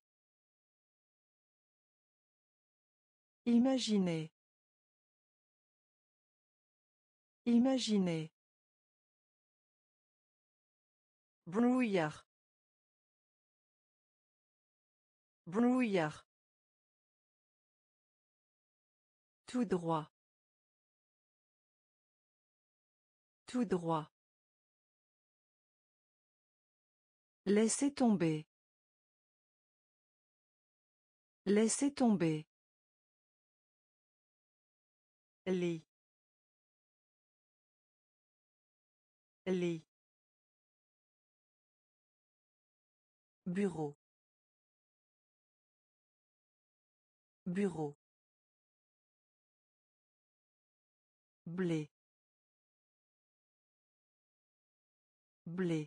Imaginez. Imaginez. Brouillard. Brouillard. Tout droit. Tout droit. Laissez tomber. Laissez tomber. Lit. Lit. Bureau. Bureau. Blé. Blé.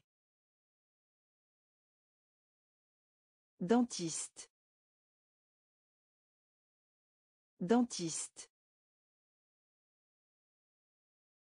Dentiste. Dentiste.